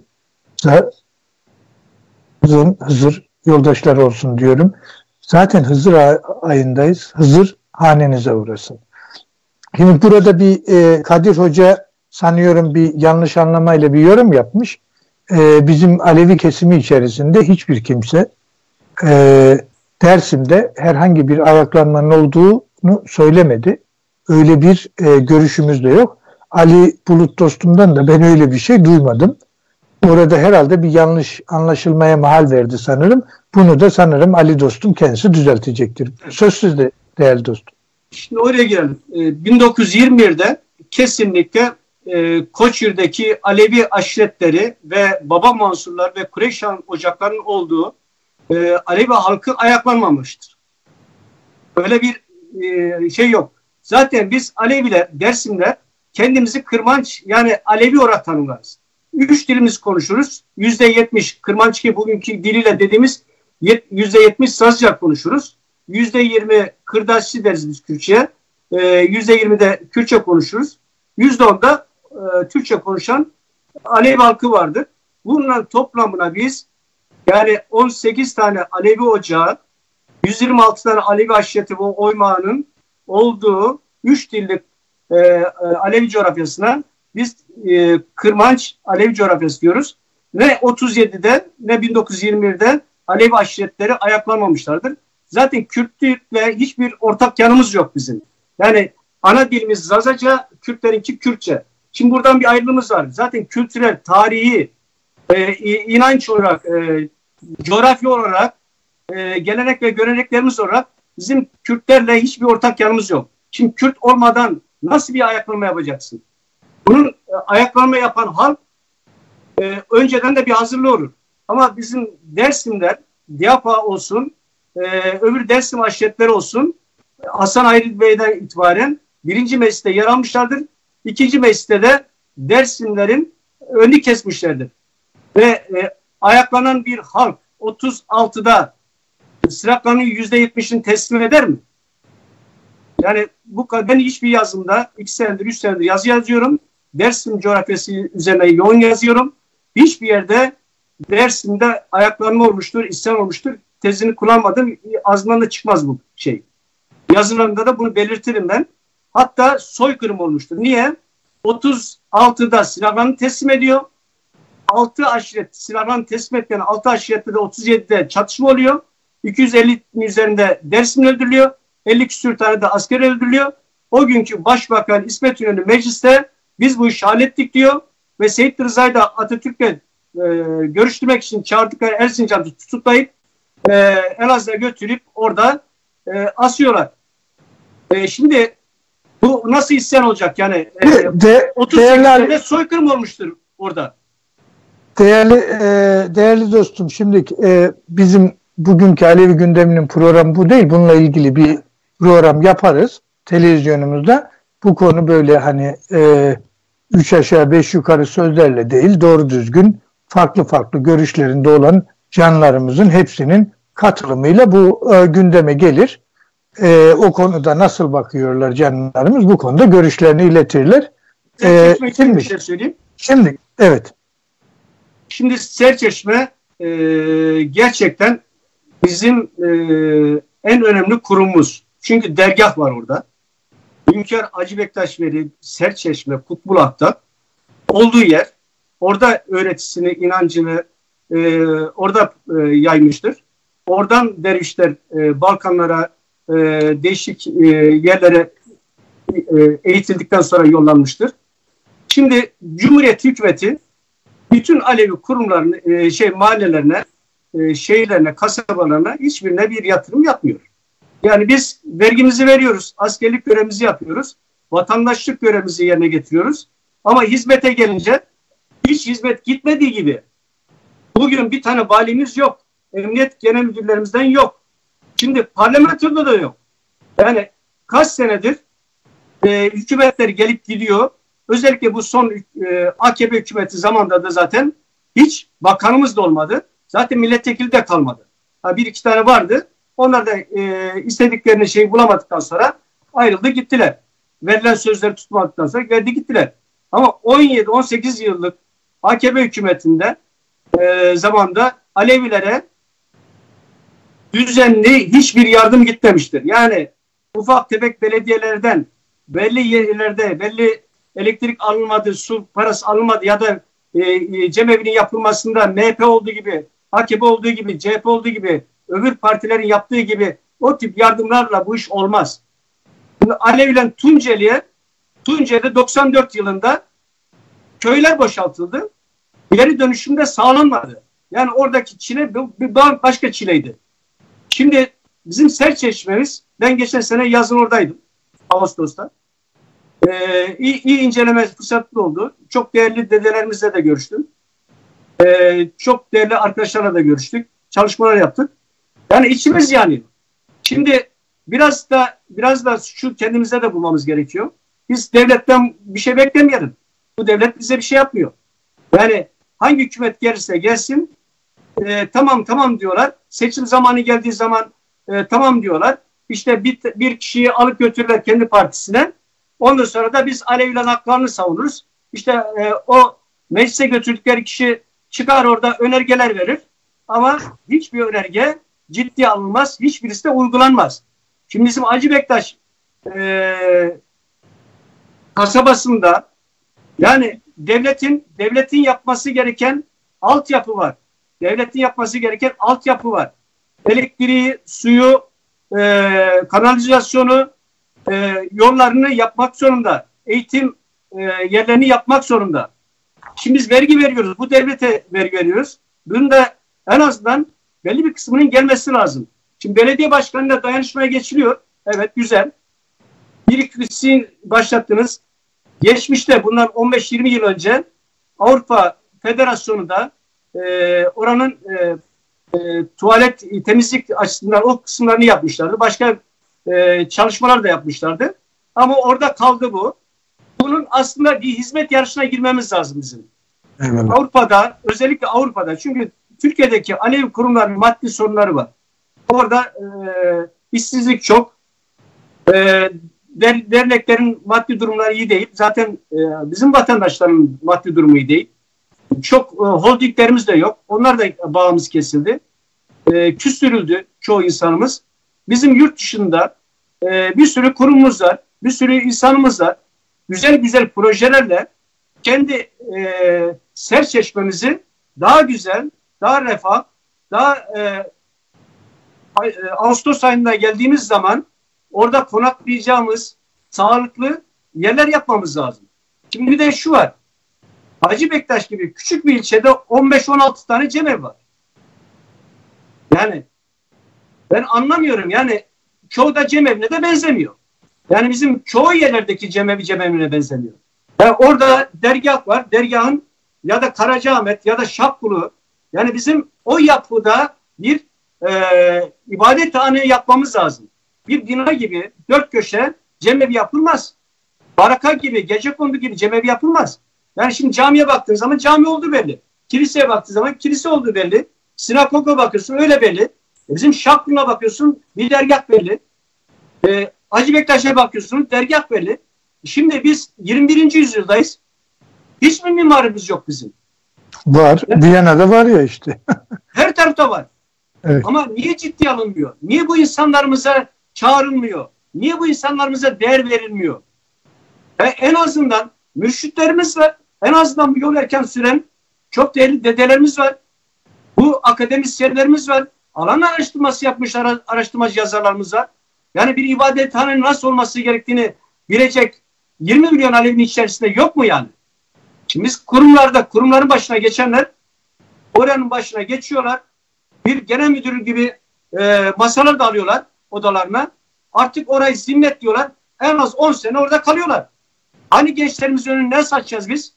Hızır yoldaşları olsun diyorum. Zaten Hızır ayındayız. Hızır hanenize uğrasın. Şimdi burada bir Kadir Hoca sanıyorum bir yanlış anlamayla bir yorum yapmış. Bizim Alevi kesimi içerisinde hiçbir kimse Dersim'de herhangi bir ayaklanmanın olduğunu söylemedi. Öyle bir görüşümüz de yok. Ali Bulut dostumdan da ben öyle bir şey duymadım. Orada herhalde bir yanlış anlaşılmaya mahal verdi sanırım. Bunu da sanırım Ali dostum kendisi düzeltecektir. Söz sizde değerli dostum. Şimdi oraya gelelim. 1921'de kesinlikle Koçyur'daki Alevi aşiretleri ve Baba Mansurlar ve Kureyşhan ocaklarının olduğu Alevi halkı ayaklanmamıştır. Öyle bir şey yok. Zaten biz Aleviler, Dersimler kendimizi Kırmanç yani Alevi olarak tanımlarız. 3 dilimiz konuşuruz. %70 Kırmançki bugünkü diliyle dediğimiz %70 Sazca konuşuruz. %20 Kırdaşçı deriz biz Kürtçe'ye. %20 de Kürtçe konuşuruz. %10 da Türkçe konuşan Alevi halkı vardır. Bunların toplamına biz yani 18 tane Alevi ocağı, 126 tane Alevi aşireti ve oymağının olduğu 3 dillik Alevi coğrafyasına biz Kırmanç Alevi coğrafyası diyoruz. Ne 37'de ne 1921'de Alevi aşiretleri ayaklanmamışlardır. Zaten Kürtlükle hiçbir ortak yanımız yok bizim. Yani ana dilimiz Zazaca, Kürtlerinki Kürtçe. Şimdi buradan bir ayrılığımız var. Zaten kültürel, tarihi, inanç olarak, coğrafya olarak, gelenek ve göreneklerimiz olarak bizim Kürtlerle hiçbir ortak yanımız yok. Şimdi Kürt olmadan nasıl bir ayaklanma yapacaksın? Bunun ayaklanma yapan halk önceden de bir hazırlığı olur. Ama bizim Dersimler, Diyapa olsun, öbür Dersim aşiretleri olsun, Hasan Ayrı Bey'den itibaren 1. mecliste yer almışlardır. 2. mecliste de Dersimlerin önünü kesmişlerdir. Ve ayaklanan bir halk 36'da Sıraklarının %70'ini teslim eder mi? Yani ben hiçbir yazımda 2 senedir 3 senedir yazı yazıyorum. Dersim coğrafyası üzerine yoğun yazıyorum. Hiçbir yerde Dersim'de ayaklanma olmuştur, isyan olmuştur. Tezini kullanmadım. Ağzımdan da çıkmaz bu şey. Yazılarımda da bunu belirtirim ben. Hatta soykırım olmuştur. Niye? 36'da silahlarını teslim ediyor. 6 aşiret silahlarını teslim etmeyen 6 aşirette de 37'de çatışma oluyor. 250'nin üzerinde Dersim öldürülüyor. 50 küsür tane de asker öldürülüyor. O günkü Başbakan İsmet İnönü mecliste biz bu işi hallettik diyor. Ve Seyit Rıza'yı da Atatürk'le görüştürmek için çağırdıkları Erzincan'da tutuklayıp Elazığ'a götürüp orada asıyorlar. Şimdi Bu nasıl isyan olacak? Yani 38 sene soykırım olmuştur orada. Değerli dostum, şimdi bizim bugünkü Alevi gündeminin programı bu değil. Bununla ilgili bir program yaparız televizyonumuzda. Bu konu böyle hani 3 aşağı 5 yukarı sözlerle değil, doğru düzgün farklı görüşlerinde olan canlarımızın hepsinin katılımıyla bu gündeme gelir. O konuda nasıl bakıyorlar canlarımız, bu konuda görüşlerini iletirler. Şimdi bir şey söyleyeyim. Evet. Şimdi Serçeşme gerçekten bizim en önemli kurumumuz. Çünkü dergah var orada. Hünkâr Hacı Bektaş Veli Serçeşme Kutbulak'ta olduğu yer. Orada öğretisini, inancını orada yaymıştır. Oradan dervişler Balkanlara, değişik yerlere eğitildikten sonra yollanmıştır. Şimdi Cumhuriyet hükümeti bütün Alevi kurumlarını, mahallelerine, şehirlerine, kasabalarına hiçbirine bir yatırım yapmıyor. Yani biz vergimizi veriyoruz, askerlik görevimizi yapıyoruz, vatandaşlık görevimizi yerine getiriyoruz. Ama hizmete gelince hiç hizmet gitmediği gibi bugün bir tane valimiz yok, emniyet genel müdürlerimizden yok. Şimdi parlamentoda da yok. Yani kaç senedir hükümetler gelip gidiyor. Özellikle bu son AKP hükümeti zamanında da zaten hiç bakanımız da olmadı. Zaten milletvekili de kalmadı. Bir iki tane vardı. Onlar da istediklerini bulamadıktan sonra ayrıldı gittiler. Verilen sözleri tutmadıktan sonra verdi gittiler. Ama 17-18 yıllık AKP hükümetinde zamanda Alevilere düzenli hiçbir yardım gitmemiştir. Yani ufak tefek belediyelerden belli yerlerde belli elektrik alınmadı, su parası alınmadı ya da cemevinin yapılmasında MHP olduğu gibi, AKP olduğu gibi, CHP olduğu gibi, öbür partilerin yaptığı gibi o tip yardımlarla bu iş olmaz. Şimdi Alevi'den Tunceli'de 94 yılında köyler boşaltıldı. Geri dönüşümde sağlanmadı. Yani oradaki çile bir başka çileydi. Şimdi bizim Serçeşme'miz, ben geçen sene yazın oradaydım. Ağustos'ta. İyi inceleme fırsatı oldu. Çok değerli dedelerimizle de görüştüm. Çok değerli arkadaşlarla da görüştük. Çalışmalar yaptık. Yani içimiz yani. Şimdi biraz da şu kendimize de bulmamız gerekiyor. Biz devletten bir şey beklemeyelim. Bu devlet bize bir şey yapmıyor. Yani hangi hükümet gelirse gelsin tamam diyorlar. Seçim zamanı geldiği zaman tamam diyorlar. İşte bir kişiyi alıp götürürler kendi partisine. Ondan sonra da biz Alevilerin haklarını savunuruz. İşte o meclise götürdükleri kişi çıkar orada önergeler verir. Ama hiçbir önerge ciddiye alınmaz. Hiçbirisi de uygulanmaz. Şimdi bizim Hacı Bektaş kasabasında yani devletin yapması gereken altyapı var. Devletin yapması gereken altyapı var. Elektriği, suyu, kanalizasyonu, yollarını yapmak zorunda. Eğitim yerlerini yapmak zorunda. Şimdi biz vergi veriyoruz. Bu devlete vergi veriyoruz. Bunun da en azından belli bir kısmının gelmesi lazım. Şimdi belediye başkanıyla dayanışmaya geçiliyor. Evet, güzel. Bir ikisi başlattınız. Geçmişte bundan 15-20 yıl önce Avrupa Federasyonu'da oranın tuvalet temizlik açısından o kısımlarını yapmışlardı. Başka çalışmalar da yapmışlardı. Ama orada kaldı bu. Bunun aslında bir hizmet yarışına girmemiz lazım bizim. Evet. Avrupa'da, özellikle Avrupa'da, çünkü Türkiye'deki Alevi kurumların maddi sorunları var. Orada işsizlik çok. Derneklerin maddi durumları iyi değil. Zaten bizim vatandaşların maddi durumu iyi değil. Çok holdinglerimiz de yok. Onlar da bağımız kesildi. Küstürüldü çoğu insanımız. Bizim yurt dışında bir sürü kurumumuz var. Bir sürü insanımız var. Güzel projelerle kendi Serçeşme'mizi daha güzel, daha refah, daha Ağustos ayında geldiğimiz zaman orada konaklayacağımız sağlıklı yerler yapmamız lazım. Şimdi bir de şu var. Hacı Bektaş gibi küçük bir ilçede 15-16 tane cemev var. Yani ben anlamıyorum. Yani çoğu da cemevine de benzemiyor. Yani bizim çoğu yerlerdeki cemevine benzemiyor. Yani orada dergah var. Dergahın ya da Karacaahmet ya da Şapkulu, yani bizim o yapıda bir ibadethane yapmamız lazım. Bir bina gibi dört köşe cemevi yapılmaz. Baraka gibi, gecekondu gibi cemevi yapılmaz. Yani şimdi camiye baktığın zaman cami olduğu belli. Kiliseye baktığın zaman kilise olduğu belli. Sinagoga bakıyorsun öyle belli. Bizim Şapkulu'na bakıyorsun bir dergah belli. Hacı Bektaş'a bakıyorsunuz dergah belli. Şimdi biz 21. yüzyıldayız. Hiç mi mimarımız yok bizim? Var. Viyana'da var ya işte. Her tarafta var. Evet. Ama niye ciddiye alınmıyor? Niye bu insanlarımıza çağrılmıyor? Niye bu insanlarımıza değer verilmiyor? En azından mürşitlerimiz var. En azından bu yol erken süren çok değerli dedelerimiz var. Bu akademisyenlerimiz var. Alan araştırması yapmış araştırmacı yazarlarımız var. Yani bir ibadethanenin nasıl olması gerektiğini bilecek 20 milyon Alevi'nin içerisinde yok mu yani? Şimdi biz kurumların başına geçenler oranın başına geçiyorlar. Bir genel müdürü gibi masalar da alıyorlar odalarına. Artık orayı zimmet diyorlar. En az 10 sene orada kalıyorlar. Hani gençlerimizin önüne ne satacağız biz?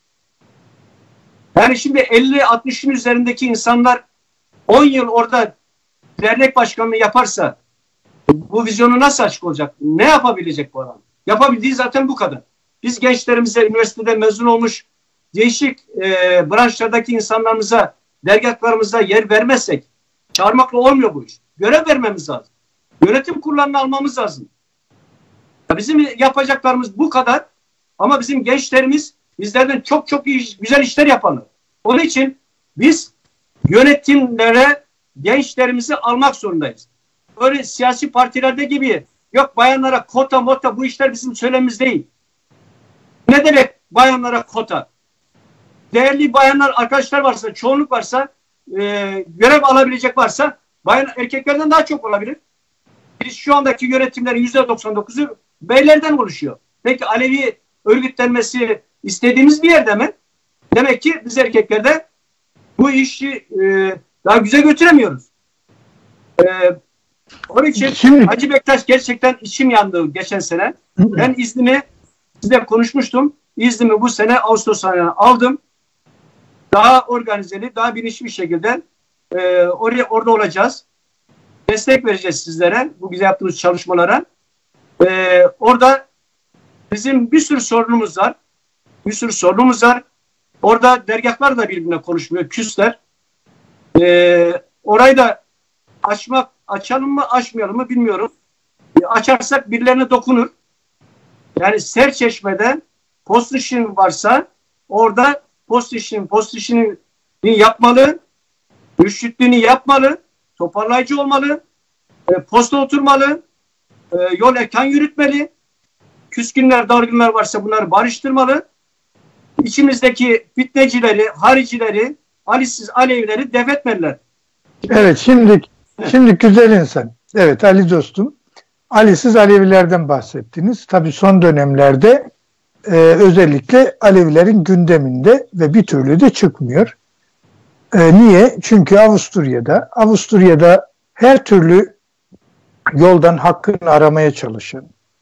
Yani şimdi 50-60'ın üzerindeki insanlar 10 yıl orada dernek başkanlığı yaparsa bu vizyonu nasıl açık olacak? Ne yapabilecek bu adam? Yapabildiği zaten bu kadar. Biz gençlerimize, üniversitede mezun olmuş değişik branşlardaki insanlarımıza, dergahlarımıza yer vermezsek çağırmakla olmuyor bu iş. Görev vermemiz lazım. Yönetim kurullarını almamız lazım. Bizim yapacaklarımız bu kadar ama bizim gençlerimiz bizlerden çok çok güzel işler yaparlar. Onun için biz yönetimlere gençlerimizi almak zorundayız. Öyle siyasi partilerde gibi yok bayanlara kota mota, bu işler bizim söylemimiz değil. Ne demek bayanlara kota? Değerli bayanlar, arkadaşlar varsa, çoğunluk varsa, görev alabilecek varsa bayan erkeklerden daha çok olabilir. Biz şu andaki yönetimlerin %99'u beylerden oluşuyor. Peki Alevi örgütlenmesi istediğimiz bir yerde mi? Demek ki biz erkeklerde bu işi daha güzel götüremiyoruz. Onun için Hacı Bektaş gerçekten içim yandı geçen sene. Ben iznimi size konuşmuştum. İznimi bu sene Ağustos ayına aldım. Daha organizeli, daha bilinçli bir şekilde orada olacağız. Destek vereceğiz sizlere bu güzel yaptığımız çalışmalara. Orada bizim bir sürü sorunumuz var. Bir sürü sorunumuz var. Orada dergahlar da birbirine konuşmuyor. Küsler. Orayı da açalım mı açmayalım mı bilmiyorum. Açarsak birilerine dokunur. Yani Serçeşme'de post işin varsa orada post işini yapmalı. Mürşitliğini yapmalı. Toparlayıcı olmalı. Posta oturmalı. Yol erken yürütmeli. Küskünler, dargınlar varsa bunları barıştırmalı. İçimizdeki fitnecileri, haricileri, Ali'siz Alevileri def etmeliler. Evet, şimdi güzel insan. Evet Ali dostum. Ali'siz Alevilerden bahsettiniz. Tabii son dönemlerde özellikle Alevilerin gündeminde ve bir türlü de çıkmıyor. Niye? Çünkü Avusturya'da her türlü yoldan hakkını aramaya çalışan,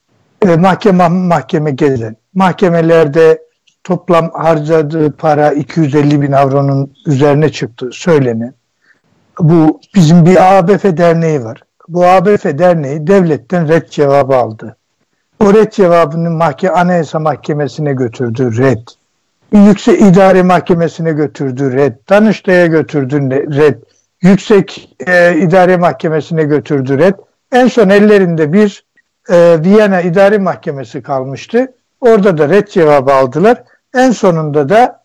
mahkeme gezen, mahkemelerde toplam harcadığı para 250 bin avronun üzerine çıktığı söylenen, bu bizim bir ABF derneği var. Bu ABF derneği devletten red cevabı aldı. O red cevabını Anayasa Mahkemesi'ne götürdü, red. Yüksek İdare Mahkemesi'ne götürdü, red. Danıştay'a götürdü, red. Yüksek İdare Mahkemesi'ne götürdü, red. En son ellerinde bir Viyana İdare Mahkemesi kalmıştı. Orada da red cevabı aldılar. En sonunda da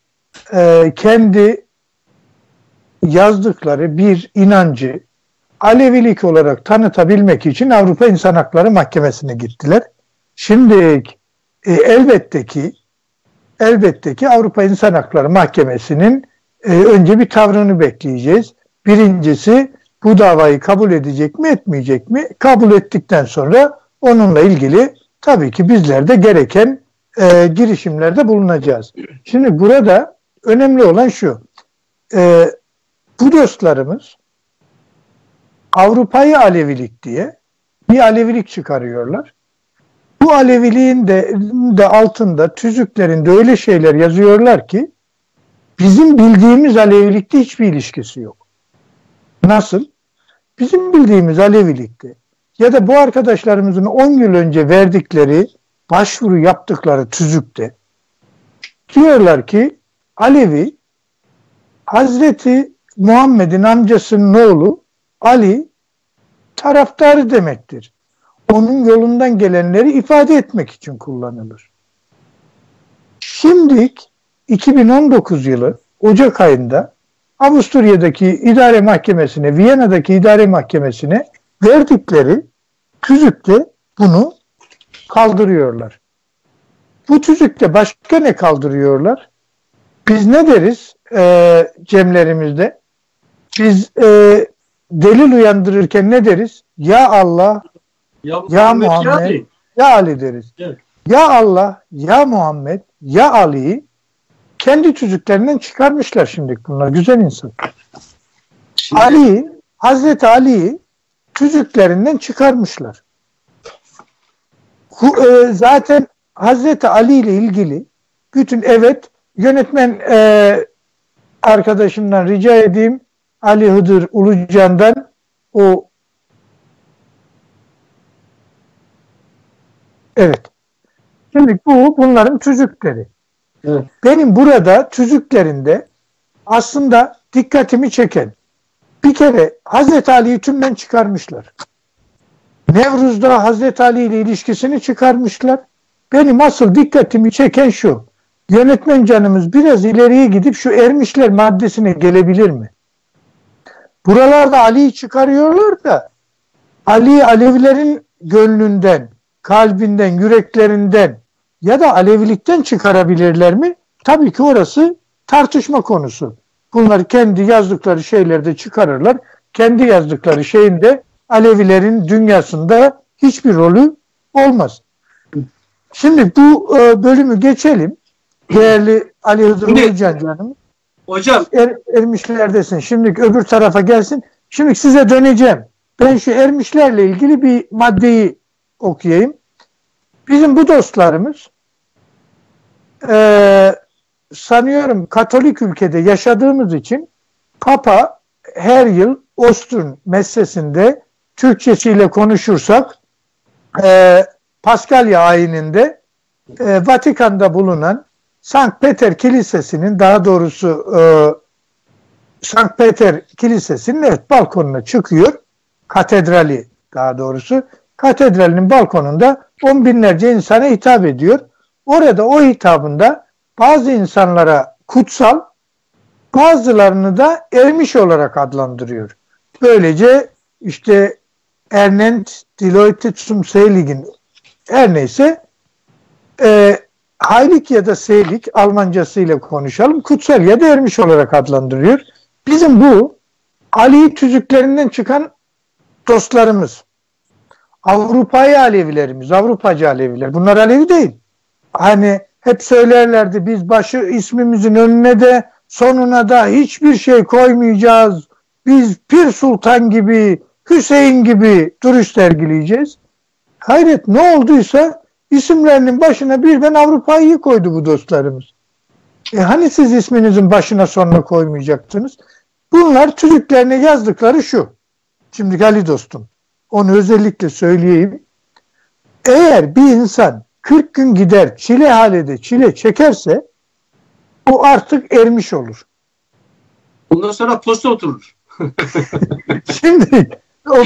kendi yazdıkları bir inancı Alevilik olarak tanıtabilmek için Avrupa İnsan Hakları Mahkemesi'ne gittiler. Şimdi elbette ki Avrupa İnsan Hakları Mahkemesi'nin önce bir tavrını bekleyeceğiz. Birincisi bu davayı kabul edecek mi etmeyecek mi? Kabul ettikten sonra onunla ilgili tabii ki bizler de gereken girişimlerde bulunacağız. Şimdi burada önemli olan şu. Bu dostlarımız Avrupa'yı Alevilik diye bir Alevilik çıkarıyorlar. Bu Aleviliğin de altında, tüzüklerinde öyle şeyler yazıyorlar ki bizim bildiğimiz Alevilikte hiçbir ilişkisi yok. Nasıl? Bizim bildiğimiz Alevilikte ya da bu arkadaşlarımızın 10 yıl önce verdikleri, başvuru yaptıkları tüzükte diyorlar ki Alevi, Hazreti Muhammed'in amcasının oğlu Ali taraftarı demektir. Onun yolundan gelenleri ifade etmek için kullanılır. Şimdi 2019 yılı Ocak ayında Avusturya'daki idare mahkemesine, Viyana'daki idare mahkemesine verdikleri tüzükte bunu kaldırıyorlar. Bu tüzükte başka ne kaldırıyorlar? Biz ne deriz cemlerimizde? Biz delil uyandırırken ne deriz? Ya Allah, ya Muhammed, ya Ali deriz. Evet. Ya Allah, ya Muhammed, ya Ali'yi kendi tüzüklerinden çıkarmışlar şimdi bunlar. Güzel insan. Hazreti Ali'yi tüzüklerinden çıkarmışlar. Zaten Hazreti Ali ile ilgili bütün yönetmen arkadaşımdan rica edeyim, Ali Hıdır Ulucan'dan Şimdi bunların tüzükleri. Evet. Benim burada tüzüklerinde aslında dikkatimi çeken bir kere Hazreti Ali'yi tümden çıkarmışlar. Nevruz'da Hazreti Ali ile ilişkisini çıkarmışlar. Benim asıl dikkatimi çeken şu. Yönetmen canımız biraz ileriye gidip şu Ermişler maddesine gelebilir mi? Buralarda Ali'yi çıkarıyorlar da Ali'yi Alevilerin gönlünden, kalbinden, yüreklerinden ya da Alevilikten çıkarabilirler mi? Tabii ki orası tartışma konusu. Bunlar kendi yazdıkları şeylerde çıkarırlar. Kendi yazdıkları şeyin de Alevilerin dünyasında hiçbir rolü olmaz. Şimdi bu bölümü geçelim. Değerli Ali Hızır Ulucan canım. Hocam. Ermişlerdesin. Şimdi öbür tarafa gelsin. Şimdi size döneceğim. Ben şu Ermişlerle ilgili bir maddeyi okuyayım. Bizim bu dostlarımız sanıyorum Katolik ülkede yaşadığımız için Papa her yıl Ostun Messesi'nde Türkçesiyle konuşursak Paskalya ayininde Vatikan'da bulunan Sankt Peter Kilisesi'nin, daha doğrusu Sankt Peter Kilisesi'nin balkonuna çıkıyor. Katedrali, daha doğrusu katedralinin balkonunda on binlerce insana hitap ediyor. Orada o hitabında bazı insanlara kutsal, bazılarını da ermiş olarak adlandırıyor. Böylece işte Ernent Dileute zum Seligen, her neyse Heilig ya da Selig, Almancasıyla konuşalım, kutsal ya da ermiş olarak adlandırıyor. Bizim bu Ali tüzüklerinden çıkan dostlarımız, Avrupa'yı Alevilerimiz, Avrupacı Aleviler, bunlar Alevi değil. Hani hep söylerlerdi, biz başı ismimizin önüne de sonuna da hiçbir şey koymayacağız. Biz Pir Sultan gibi, Hüseyin gibi duruş sergileyeceğiz. Hayret, ne olduysa isimlerinin başına birden Avrupa'yı koydu bu dostlarımız. Hani siz isminizin başına sonuna koymayacaktınız? Bunlar tüzüklerine yazdıkları şu. Şimdi Ali dostum, onu özellikle söyleyeyim. Eğer bir insan 40 gün gider çile halede çile çekerse o artık ermiş olur. Ondan sonra posta oturur. Şimdi o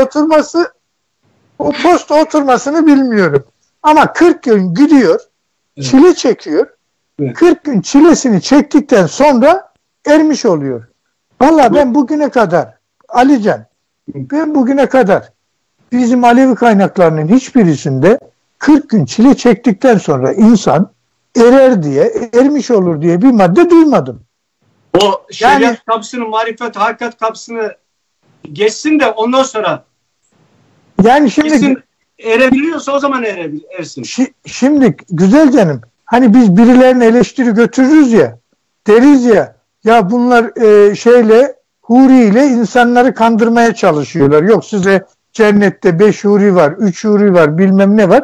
posta oturmasını bilmiyorum. Ama 40 gün gidiyor, çile çekiyor. Evet. 40 gün çilesini çektikten sonra ermiş oluyor. Vallahi ben bugüne kadar Alican, ben bugüne kadar bizim Alevi kaynaklarının hiçbirisinde 40 gün çile çektikten sonra insan erer diye, ermiş olur diye bir madde duymadım. O şeriat kapısını, marifet, hakikat kapısını geçsin de ondan sonra yani şimdi erebiliyorsa o zaman ersin. Şimdi güzel canım, hani biz birilerine eleştiri götürürüz ya, deriz ya bunlar Huri ile insanları kandırmaya çalışıyorlar. Yok size cennette 5 huri var, 3 huri var, bilmem ne var.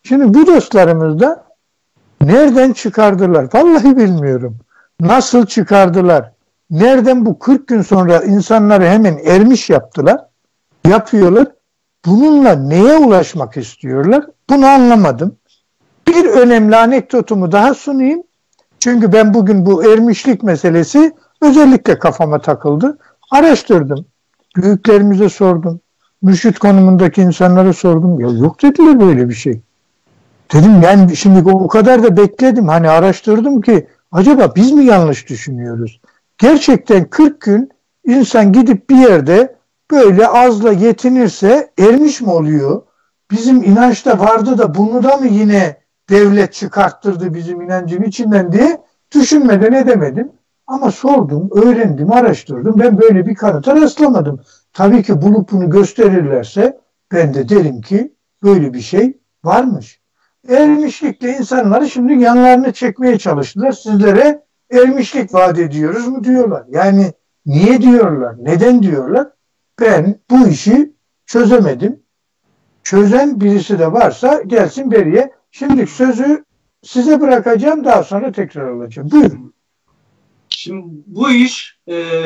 Şimdi bu dostlarımız da nereden çıkardılar? Vallahi bilmiyorum. Nasıl çıkardılar? Nereden bu 40 gün sonra insanları hemen ermiş yaptılar? Yapıyorlar. Bununla neye ulaşmak istiyorlar? Bunu anlamadım. Bir önemli anekdotumu daha sunayım. Çünkü ben bugün bu ermişlik meselesi özellikle kafama takıldı. Araştırdım. Büyüklerimize sordum. Mürşit konumundaki insanlara sordum. Ya yok dediler böyle bir şey. Dedim yani şimdi o kadar da bekledim. Hani araştırdım ki acaba biz mi yanlış düşünüyoruz? Gerçekten 40 gün insan gidip bir yerde böyle azla yetinirse ermiş mi oluyor? Bizim inançta vardı da bunu da mı yine devlet çıkarttırdı bizim inancın içinden diye düşünmeden edemedim. Ama sordum, öğrendim, araştırdım. Ben böyle bir kanıta rastlamadım. Tabii ki bulup bunu gösterirlerse ben de derim ki böyle bir şey varmış. Ermişlikle insanları şimdi yanlarını çekmeye çalıştılar. Sizlere ermişlik vaat ediyoruz mu diyorlar. Yani niye diyorlar, neden diyorlar? Ben bu işi çözemedim. Çözen birisi de varsa gelsin beriye. Şimdi sözü size bırakacağım, daha sonra tekrar alacağım. Buyurun. Şimdi bu iş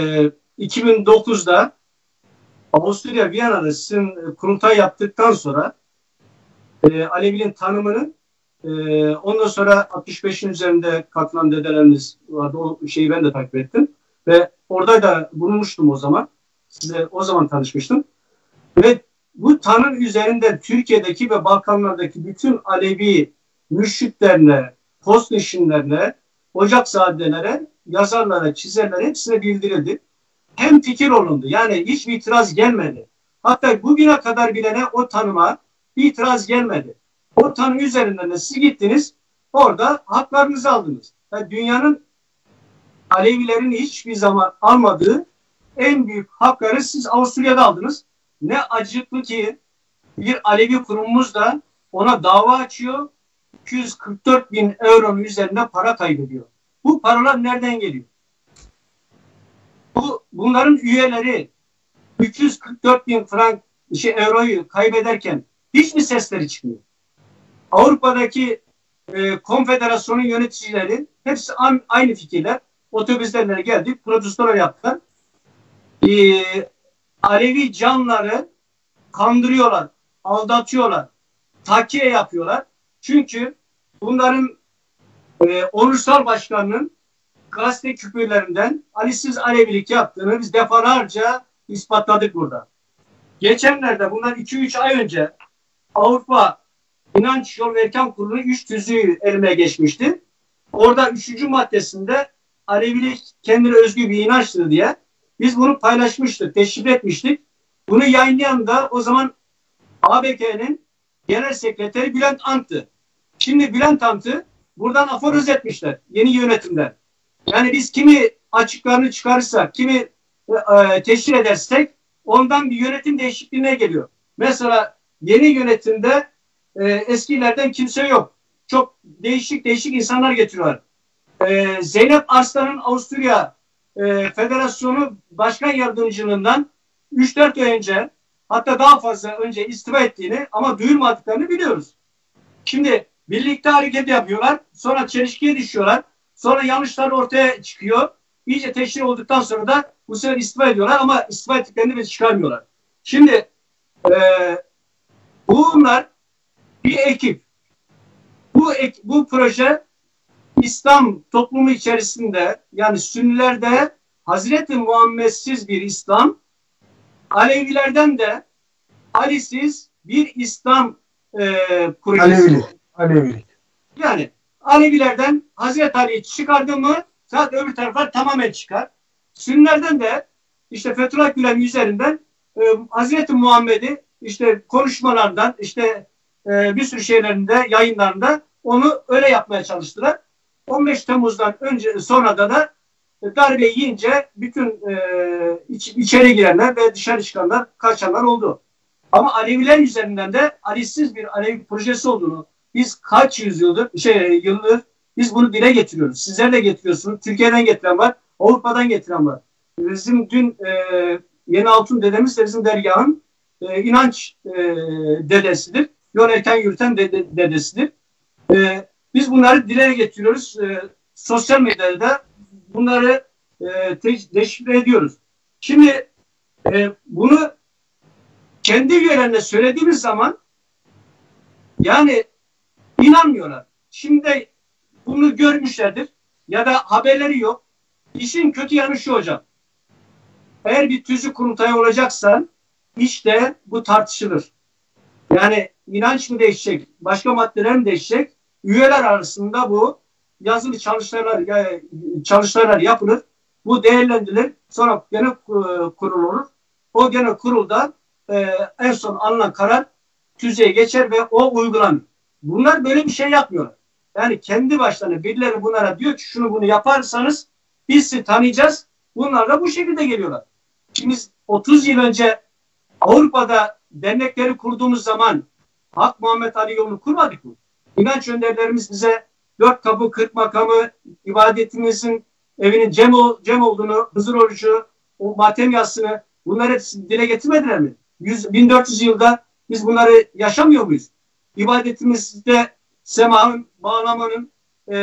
2009'da Avusturya Viyana'da sizin kurultay yaptıktan sonra Aleviliğin tanımını ondan sonra 65'in üzerinde katılan dedelerimiz vardı. O şeyi ben de takip ettim. Ve orada da bulunmuştum o zaman. Size o zaman tanışmıştım. Ve bu tanım üzerinde Türkiye'deki ve Balkanlardaki bütün Alevi mürşitlerine, postnişinlerine, ocakzadelere, yazarlara, çizerlere hepsine bildirildi. Hem fikir olundu. Yani hiçbir itiraz gelmedi. Hatta bugüne kadar bilene o tanıma bir itiraz gelmedi. O tanım üzerinden de siz gittiniz, orada haklarınızı aldınız. Yani dünyanın Alevilerin hiçbir zaman almadığı en büyük hakları siz Avusturya'da aldınız. Ne acıklı ki bir Alevi kurumumuz da ona dava açıyor. 244.000 euronun üzerinde para kaybediyor. Bu paralar nereden geliyor? Bunların üyeleri 344.000 frank euroyu kaybederken hiç mi sesleri çıkmıyor? Avrupa'daki konfederasyonun yöneticileri hepsi aynı fikirler. Otobüslerine geldik, protestolar yaptılar. Alevi canları kandırıyorlar, aldatıyorlar, takiye yapıyorlar. Çünkü bunların onursal başkanının gazete küpürlerinden Ali'siz Alevilik yaptığını biz defalarca ispatladık burada. Geçenlerde bundan 2-3 ay önce Avrupa İnanç Yol ve Erkan Kurulu'nun 3 tüzüğü elime geçmişti. Orada 3. maddesinde Alevilik kendine özgü bir inançtır diye biz bunu paylaşmıştık, teşrif etmiştik. Bunu yayınlayan da o zaman ABK'nin Genel Sekreteri Bülent Ant'tı. Şimdi Bülent Ant'ı buradan aforoz etmişler yeni yönetimden. Yani biz kimi açıklarını çıkarırsak, kimi teşhir edersek ondan bir yönetim değişikliğine geliyor. Mesela yeni yönetimde eskilerden kimse yok. Çok değişik insanlar getiriyorlar. Zeynep Arslan'ın Avusturya Federasyonu Başkan Yardımcılığından 3-4 ay önce, hatta daha fazla önce istifa ettiğini ama duyurmadıklarını biliyoruz. Şimdi birlikte hareket yapıyorlar, sonra çelişkiye düşüyorlar, sonra yanlışlar ortaya çıkıyor. İyice teşhir olduktan sonra da bu sefer istifa ediyorlar ama istifa ettiklerini de çıkarmıyorlar. Şimdi bunlar bir ekip. Bu proje İslam toplumu içerisinde, yani Sünnilerde Hazreti Muhammed'siz bir İslam, Alevilerden de Ali'siz bir İslam projesi. Alevilik. Yani Alevilerden Hazreti Ali'yi çıkardı mı zaten öbür taraflar tamamen çıkar. Sünnilerden de işte Fethullah Gülen üzerinden Hazreti Muhammed'i işte konuşmalardan, işte bir sürü şeylerinde, yayınlarında onu öyle yapmaya çalıştılar. 15 Temmuz'dan önce sonra da darbe yiyince bütün içeri girenler ve dışarı çıkanlar, kaçanlar oldu. Ama Aleviler üzerinden de Ali'siz bir Alevi projesi olduğunu biz kaç yıldır biz bunu dile getiriyoruz. Sizler de getiriyorsunuz. Türkiye'den getiren var, Avrupa'dan getiren var. Bizim dün Yeni Altun dedemiz de bizim dergahın inanç dedesidir. yol erken yürüten dedesidir. Biz bunları dile getiriyoruz. Sosyal medyada bunları deşifre ediyoruz. Şimdi bunu kendi üyelerine söylediğimiz zaman yani inanmıyorlar. Şimdi bunu görmüşlerdir ya da haberleri yok. İşin kötü yanı şu hocam. Eğer bir tüzük kurultayı olacaksa işte bu tartışılır. Yani inanç mı değişecek, başka maddeler mi değişecek? Üyeler arasında bu yazılı çalışmalar yapılır. Bu değerlendirilir. Sonra genel kurul olur. O genel kurulda en son alınan karar tüzüğe geçer ve o uygulanır. Bunlar böyle bir şey yapmıyorlar. Yani kendi başlarına birileri bunlara diyor ki şunu bunu yaparsanız biz sizi tanıyacağız. Bunlar da bu şekilde geliyorlar. Şimdi 30 yıl önce Avrupa'da dernekleri kurduğumuz zaman Hak Muhammed Ali yolunu kurmadık mı? İnanç önderlerimiz bize 4 kapı 40 makamı, ibadetimizin evinin cem olduğunu, huzur orucu, o matem yassını bunları hepsini dile getirmediler mi? 1400 yılda biz bunları yaşamıyor muyuz? İbadetimizde semanın, bağlamanın,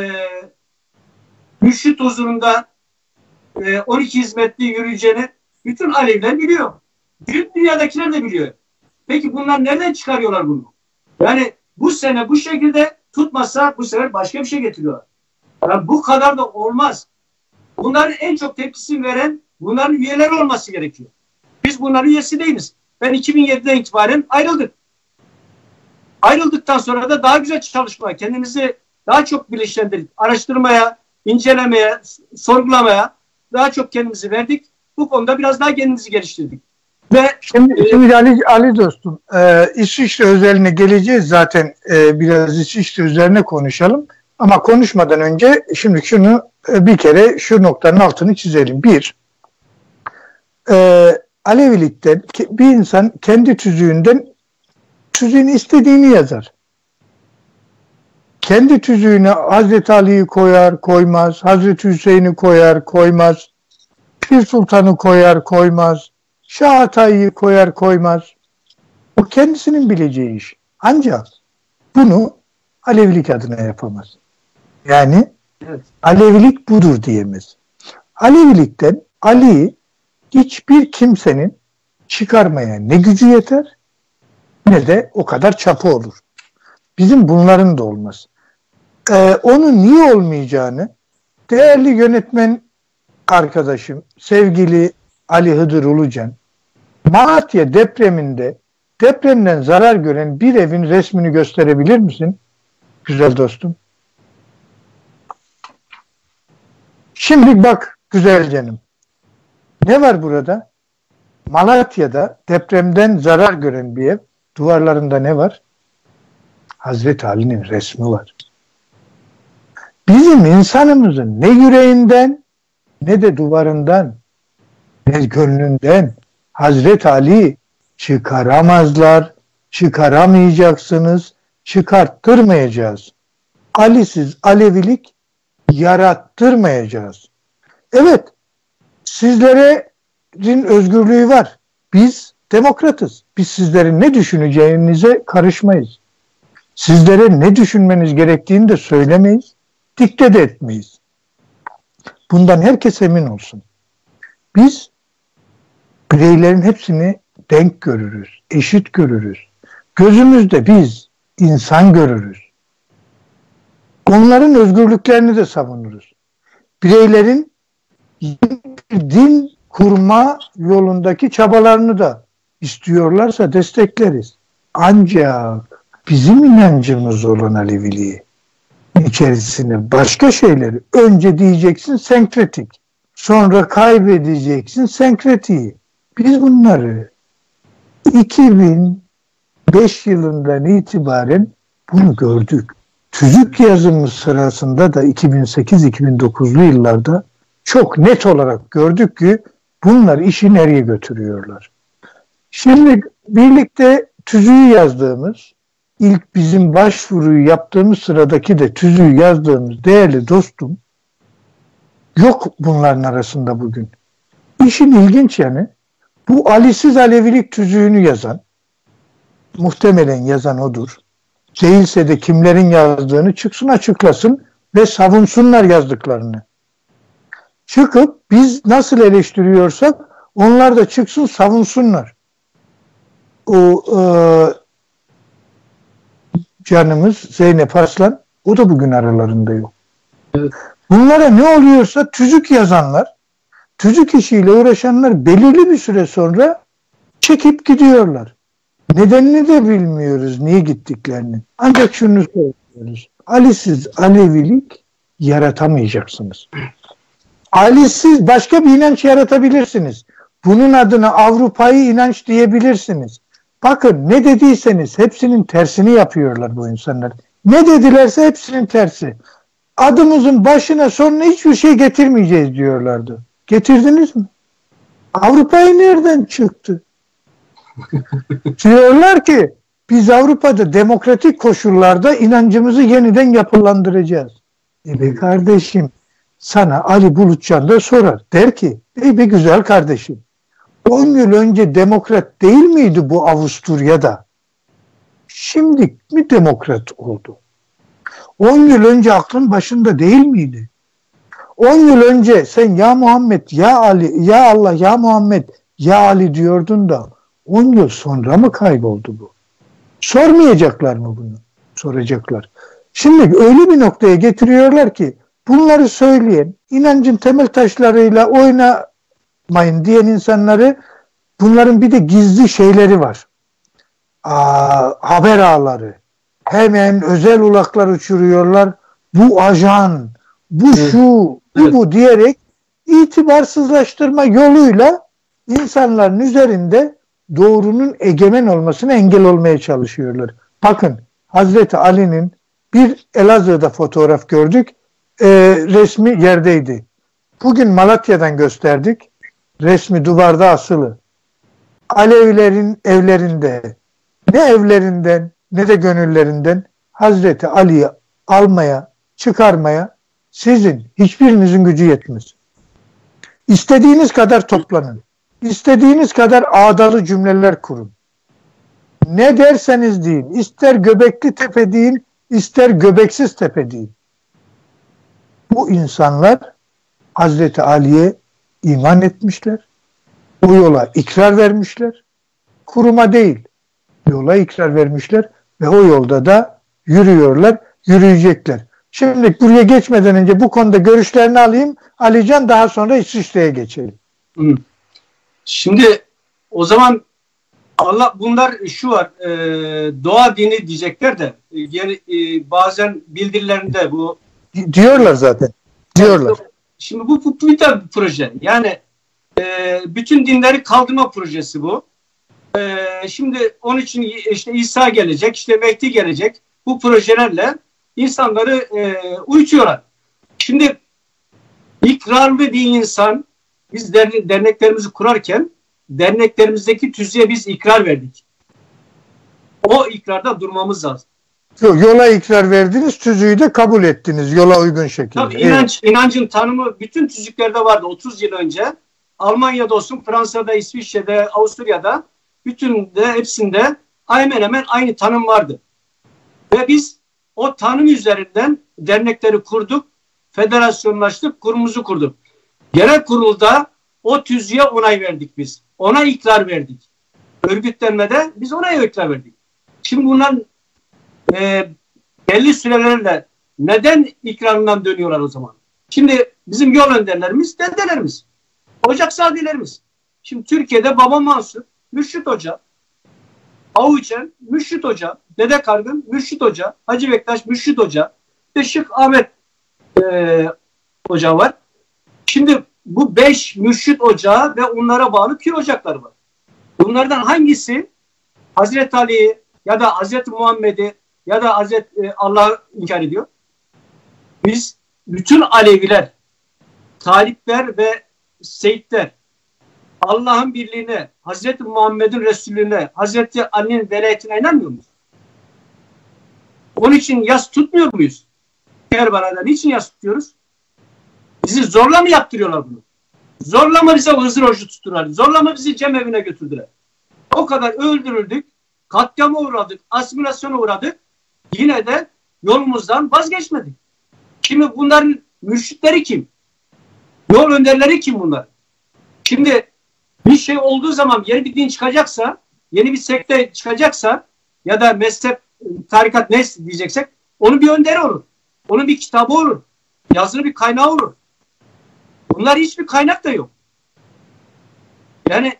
mürşit huzurunda 12 hizmetli yürüyeceğini bütün Aleviler biliyor. Bütün dünyadakiler de biliyor. Peki bunlar nereden çıkarıyorlar bunu? Yani bu sene bu şekilde tutmasa bu sefer başka bir şey getiriyorlar. Yani bu kadar da olmaz. Bunların en çok tepkisini veren bunların üyeleri olması gerekiyor. Biz bunların üyesi değiliz. Ben 2007'den itibaren ayrıldık. Ayrıldıktan sonra da daha güzel çalışmaya, kendimizi daha çok bilinçlendirdik. Araştırmaya, incelemeye, sorgulamaya daha çok kendimizi verdik. Bu konuda biraz daha kendimizi geliştirdik. Ve şimdi Ali dostum, İsviçre özeline geleceğiz zaten, biraz İsviçre üzerine konuşalım. Ama konuşmadan önce şimdi şunu bir kere şu noktanın altını çizelim. Bir, Alevilikten bir insan kendi tüzüğün istediğini yazar. Kendi tüzüğüne Hazreti Ali'yi koyar, koymaz. Hazreti Hüseyin'i koyar, koymaz. Pir Sultan'ı koyar, koymaz. Şah Hatay'ı koyar, koymaz. O kendisinin bileceği iş. Ancak bunu Alevilik adına yapamaz. Yani evet, Alevilik budur diyemez. Alevilikten Ali'yi hiçbir kimsenin çıkarmaya ne gücü yeter ne de o kadar çapı olur. Bizim bunların da olmaz. Onun niye olmayacağını değerli yönetmen arkadaşım, sevgili Ali Hıdır Ulucan, Malatya depremden zarar gören bir evin resmini gösterebilir misin? Güzel dostum. Şimdi bak güzel canım. Ne var burada? Malatya'da depremden zarar gören bir ev. Duvarlarında ne var? Hazreti Ali'nin resmi var. Bizim insanımızın ne yüreğinden ne de duvarından ne gönlünden Hazreti Ali çıkaramazlar, çıkaramayacaksınız, çıkarttırmayacağız. Ali'siz Alevilik yarattırmayacağız. Evet, sizlerin özgürlüğü var. Biz demokratız. Biz sizlerin ne düşüneceğinize karışmayız. Sizlere ne düşünmeniz gerektiğini de söylemeyiz, dikte de etmeyiz. Bundan herkes emin olsun. Biz bireylerin hepsini denk görürüz, eşit görürüz. Gözümüzde biz insan görürüz. Onların özgürlüklerini de savunuruz. Bireylerin din kurma yolundaki çabalarını da istiyorlarsa destekleriz. Ancak bizim inancımız olan Aleviliği içerisine başka şeyleri önce diyeceksin senkretik, sonra kaybedeceksin senkretiği. Biz bunları 2005 yılından itibaren bunu gördük. Tüzük yazımı sırasında da 2008-2009'lu yıllarda çok net olarak gördük ki bunlar işi nereye götürüyorlar. Şimdi birlikte tüzüğü yazdığımız, ilk bizim başvuruyu yaptığımız sıradaki de tüzüğü yazdığımız değerli dostum yok bunların arasında bugün. İşin ilginç yanı bu Ali'siz Alevilik tüzüğünü yazan Muhtemelen yazan odur. Değilse de kimlerin yazdığını çıksın açıklasın ve savunsunlar yazdıklarını. Çıkıp biz nasıl eleştiriyorsak onlar da çıksın savunsunlar. O canımız Zeynep Arslan, o da bugün aralarında yok. Evet. Bunlara ne oluyorsa tüzük yazanlar, tüzük işiyle uğraşanlar belirli bir süre sonra çekip gidiyorlar. Nedenini de bilmiyoruz niye gittiklerini. Ancak şunu söylüyoruz. Ali'siz Alevilik yaratamayacaksınız. Ali'siz başka bir inanç yaratabilirsiniz. Bunun adına Avrupa'yı inanç diyebilirsiniz. Bakın ne dediyseniz hepsinin tersini yapıyorlar bu insanlar. Ne dedilerse hepsinin tersi. Adımızın başına sonuna hiçbir şey getirmeyeceğiz diyorlardı. Getirdiniz mi? Avrupa'yı nereden çıktı? Diyorlar ki biz Avrupa'da demokratik koşullarda inancımızı yeniden yapılandıracağız. Be kardeşim, sana Ali Bulutcan da sorar. Der ki be güzel kardeşim, 10 yıl önce demokrat değil miydi bu Avusturya'da? Şimdi mi demokrat oldu? 10 yıl önce aklın başında değil miydi? 10 yıl önce sen ya Muhammed, ya Ali, ya Allah, ya Muhammed, ya Ali diyordun da 10 yıl sonra mı kayboldu bu? Sormayacaklar mı bunu? Soracaklar. Şimdi öyle bir noktaya getiriyorlar ki bunları söyleyen, inancın temel taşlarıyla oynamayın diyen insanları, bunların bir de gizli şeyleri var. Haber ağları. Hemen özel ulaklar uçuruyorlar. Bu ajan, bu şu, bu diyerek itibarsızlaştırma yoluyla insanların üzerinde doğrunun egemen olmasına engel olmaya çalışıyorlar. Bakın Hazreti Ali'nin bir Elazığ'da fotoğraf gördük. Resmi yerdeydi. Bugün Malatya'dan gösterdik. Resmi duvarda asılı. Alevilerin evlerinde, ne evlerinden ne de gönüllerinden Hazreti Ali'yi almaya, çıkarmaya sizin hiçbirinizin gücü yetmez. İstediğiniz kadar toplanın. İstediğiniz kadar ağdalı cümleler kurun. Ne derseniz deyin. İster Göbekli Tepe deyin, ister Göbeksiz Tepe deyin. Bu insanlar Hazreti Ali'ye iman etmişler. O yola ikrar vermişler. Kuruma değil, yola ikrar vermişler ve o yolda da yürüyorlar, yürüyecekler. Şimdi buraya geçmeden önce bu konuda görüşlerini alayım. Alican, daha sonra İsviçre'ye geçelim. Şimdi o zaman Allah, bunlar şu var, doğa dini diyecekler de bazen bildirilerinde bu diyorlar zaten. Diyorlar. Şimdi bu bir proje. Yani bütün dinleri kaldırma projesi bu. Şimdi onun için işte İsa gelecek, işte Mehdi gelecek. Bu projelerle insanları uyutuyorlar. Şimdi ikrarlı bir insan, biz derneklerimizi kurarken derneklerimizdeki tüzüğe biz ikrar verdik. O ikrarda durmamız lazım. Yola ikrar verdiniz, tüzüğü de kabul ettiniz yola uygun şekilde. Tabii inancın tanımı bütün tüzüklerde vardı 30 yıl önce. Almanya'da olsun, Fransa'da, İsviçre'de, Avusturya'da, bütün de hepsinde hemen hemen aynı tanım vardı. Ve biz o tanım üzerinden dernekleri kurduk, federasyonlaştık, kurumumuzu kurduk. Genel kurulda o tüzüğe onay verdik biz. Ona ikrar verdik. Örgütlenmede biz ona ikrar verdik. Şimdi bunlar belli sürelerle neden ikrarından dönüyorlar o zaman? Şimdi bizim yol önderlerimiz, dedelerimiz, Ocaksadelerimiz. Şimdi Türkiye'de Baba Mansur, Mürşit Hoca, Avuçen, Mürşit Hoca, Dede Kargın, Mürşit Hoca, Hacı Bektaş, Mürşit Hoca, ve Şık Ahmet Hoca var. Şimdi bu 5 mürşit ocağı ve onlara bağlı pir ocakları var. Bunlardan hangisi Hazreti Ali'yi ya da Hazreti Muhammed'i ya da Hazreti Allah'ı inkar ediyor? Biz bütün Aleviler, talipler ve seyitler Allah'ın birliğine, Hazreti Muhammed'in Resulüne, Hazreti Ali'nin velayetine inanmıyor muyuz? Onun için yas tutmuyor muyuz? Kerbala'da niçin yas tutuyoruz? Bizi zorla mı yaptırıyorlar bunu? Zorla mı bize hızır orucu tuttular? Zorla mı bizi cemevine götürdüler? O kadar öldürüldük. katliama uğradık, asimilasyona uğradık. Yine de yolumuzdan vazgeçmedik. Şimdi bunların mürşitleri kim? Yol önderleri kim bunlar? Şimdi bir şey olduğu zaman, yeni bir din çıkacaksa, yeni bir sekte çıkacaksa ya da mezhep, tarikat ne diyeceksek, onun bir önderi olur. Onun bir kitabı olur. Yazılı bir kaynağı olur. Bunlar hiçbir kaynak da yok. Yani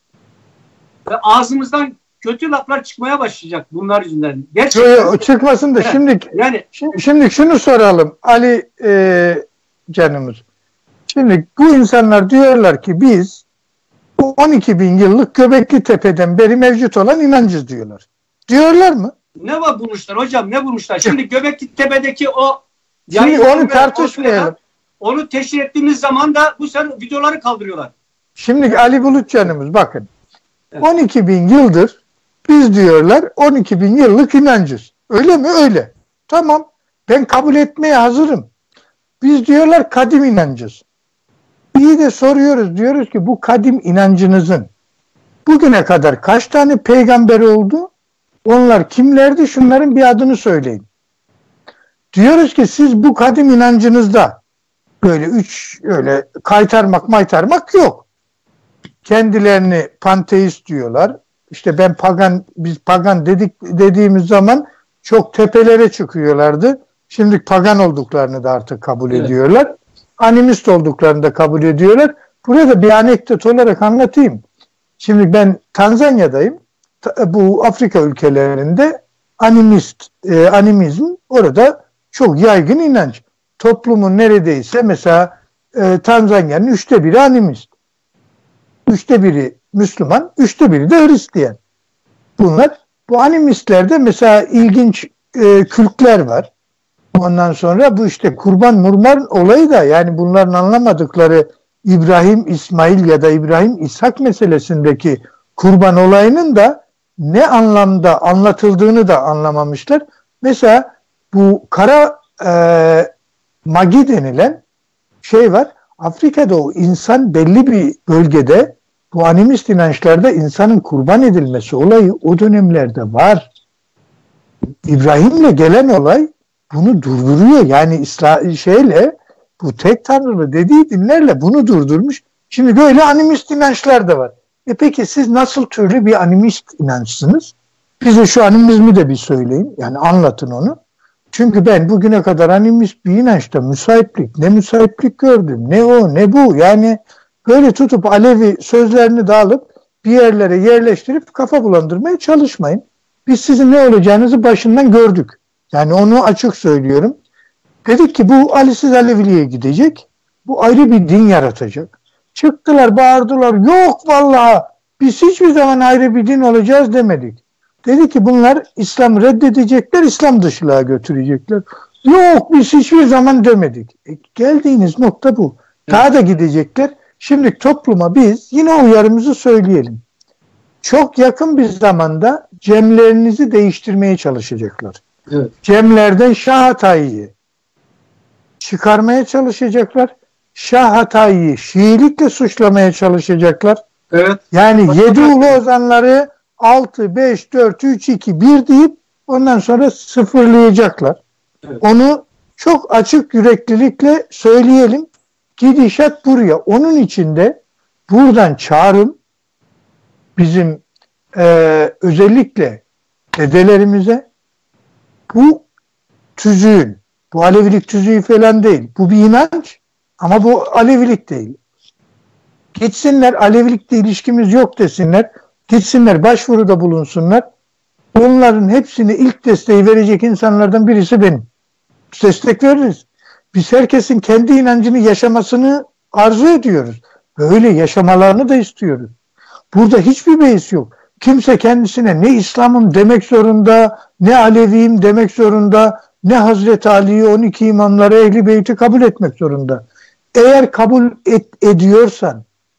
ağzımızdan kötü laflar çıkmaya başlayacak bunlar yüzünden. Gerçekten. Çıkmasın da evet. Şimdi şunu soralım Ali canımız. Şimdi bu insanlar diyorlar ki biz bu 12 bin yıllık Göbekli Tepe'den beri mevcut olan inancız diyorlar. Diyorlar mı? Ne var bulmuşlar hocam, ne bulmuşlar? Şimdi Göbekli Tepe'deki o... Şimdi onu tartışmayalım. Onu teşhir ettiğimiz zaman da bu sefer videoları kaldırıyorlar. Şimdi Ali Bulut canımız bakın. Evet. 12 bin yıldır biz diyorlar 12 bin yıllık inancız. Öyle mi? Öyle. Tamam. Ben kabul etmeye hazırım. Biz diyorlar kadim inancız. İyi de soruyoruz. Diyoruz ki bu kadim inancınızın bugüne kadar kaç tane peygamber oldu? Onlar kimlerdi? Şunların bir adını söyleyin. Diyoruz ki siz bu kadim inancınızda böyle öyle maytarmak yok. Kendilerini panteist diyorlar. İşte biz pagan dediğimiz zaman çok tepelere çıkıyorlardı. Şimdi pagan olduklarını da artık kabul ediyorlar. Animist olduklarını da kabul ediyorlar. Burada bir anekdot olarak anlatayım. Şimdi ben Tanzanya'dayım. Bu Afrika ülkelerinde animizm orada çok yaygın inanç. Toplumun neredeyse mesela Tanzanya'nın 1/3 animist. 1/3 Müslüman, 1/3 de Hristiyan. Bu animistlerde mesela ilginç kültler var. Ondan sonra bu işte kurban murman olayı da, yani bunların anlamadıkları İbrahim İsmail ya da İbrahim İshak meselesindeki kurban olayının da ne anlamda anlatıldığını da anlamamışlar. Mesela bu kara magi denilen şey var. Afrika'da o insan belli bir bölgede bu animist inançlarda insanın kurban edilmesi olayı o dönemlerde var. İbrahim'le gelen olay bunu durduruyor. Yani bu tek tanrılı dediği dinlerle bunu durdurmuş. Şimdi böyle animist inançlar da var. Peki siz nasıl türlü bir animist inançsınız? Bize şu animizmi de bir söyleyin. Yani anlatın onu. Çünkü ben bugüne kadar animist bir inançta ne müsaitlik gördüm. Ne o ne bu. Yani böyle tutup Alevi sözlerini de alıp bir yerlere yerleştirip kafa bulandırmaya çalışmayın. Biz sizin ne olacağınızı başından gördük. Yani onu açık söylüyorum. Dedik ki bu Ali'siz Aleviliğe gidecek. Bu ayrı bir din yaratacak. Çıktılar, bağırdılar. Yok vallahi biz hiçbir zaman ayrı bir din olacağız demedik. Dedi ki bunlar İslam'ı reddedecekler, İslam dışılığa götürecekler. Yok biz hiçbir zaman demedik. Geldiğiniz nokta bu. Daha da gidecekler. Şimdi topluma biz yine uyarımızı söyleyelim. Çok yakın bir zamanda cemlerinizi değiştirmeye çalışacaklar. Evet. Cemlerden Şah Hatayi'yi çıkarmaya çalışacaklar. Şah Hatayi'yi Şiilikle suçlamaya çalışacaklar. Evet. Yani 7 ulu ozanları 6, 5, 4, 3, 2, 1 deyip ondan sonra sıfırlayacaklar. Evet. Onu çok açık yüreklilikle söyleyelim. Gidişat buraya. Onun için de buradan çağrım bizim özellikle dedelerimize bu tüzüğün, bu Alevilik tüzüğü falan değil. Bu bir inanç ama bu Alevilik değil. Gitsinler, Alevilikle ilişkimiz yok desinler. Gitsinler, başvuruda bulunsunlar. Onların hepsini ilk desteği verecek insanlardan birisi benim. Destek veririz. Biz herkesin kendi inancını yaşamasını arzu ediyoruz. Böyle yaşamalarını da istiyoruz. Burada hiçbir beis yok. Kimse kendisine ne İslam'ım demek zorunda, ne Aleviyim demek zorunda, ne Hazreti Ali'yi, 12 imamları, Ehl-i Beyt'i kabul etmek zorunda. Eğer kabul ediyorsan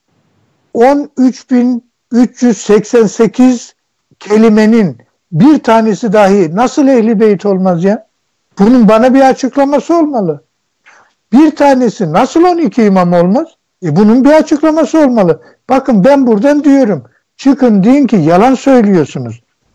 13.388 kelimenin bir tanesi dahi nasıl Ehl-i Beyt olmaz ya? Bunun bana bir açıklaması olmalı. Bir tanesi nasıl 12 imam olmaz? Bunun bir açıklaması olmalı. Bakın ben buradan diyorum. Çıkın deyin ki yalan söylüyorsunuz.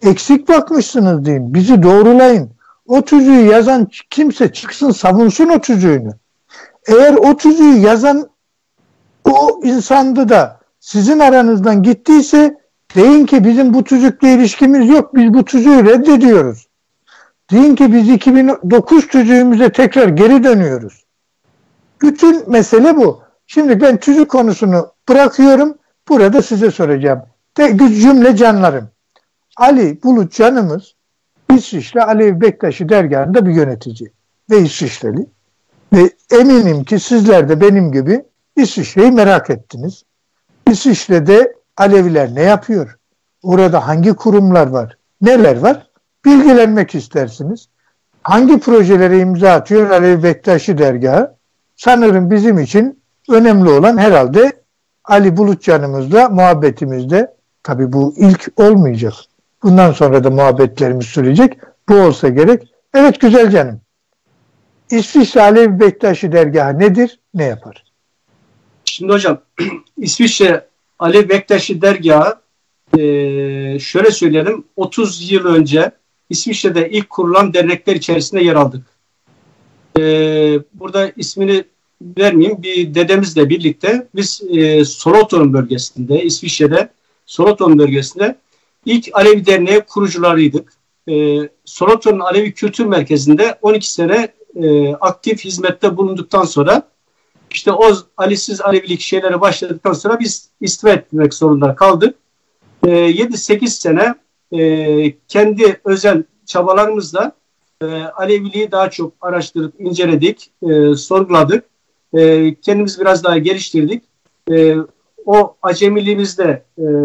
Eksik bakmışsınız deyin. Bizi doğrulayın. O tüzüğü yazan kimse çıksın savunsun o tüzüğünü. Eğer o tüzüğü yazan o insandı da sizin aranızdan gittiyse deyin ki bizim bu tüzükle ilişkimiz yok. Biz bu tüzüğü reddediyoruz. Deyin ki biz 2009 tüzüğümüze tekrar geri dönüyoruz. Bütün mesele bu. Şimdi ben tüzük konusunu bırakıyorum. Burada size soracağım. Cümle canlarım. Ali Bulut canımız İsviçre Alevi Bektaşi dergahında bir yönetici ve İsviçreli. Ve eminim ki sizler de benim gibi İsviçre'yi merak ettiniz. İsviçre'de Aleviler ne yapıyor? Orada hangi kurumlar var? Neler var? Bilgilenmek istersiniz. Hangi projelere imza atıyor Alevi Bektaşi dergahı? Sanırım bizim için önemli olan herhalde Ali Bulut canımızla muhabbetimizde. Tabii bu ilk olmayacak. Bundan sonra da muhabbetlerimiz sürecek. Bu olsa gerek. Evet güzel canım. İsviçre Alevi Bektaşi dergahı nedir? Ne yapar? Şimdi hocam İsviçre Alevi Bektaşi dergahı şöyle söyleyelim. 30 yıl önce İsviçre'de ilk kurulan dernekler içerisinde yer aldık. Burada ismini vermeyeyim. Bir dedemizle birlikte biz Solothurn bölgesinde, İsviçre'de Solothurn bölgesinde ilk Alevi Derneği kurucularıydık. Solothurn Alevi Kültür Merkezi'nde 12 sene aktif hizmette bulunduktan sonra işte o Alisiz Alevilik şeylere başladıktan sonra biz istifa etmek zorunda kaldık. 7-8 sene kendi özel çabalarımızla Aleviliği daha çok araştırıp inceledik, sorguladık. Kendimizi biraz daha geliştirdik. O acemiliğimizde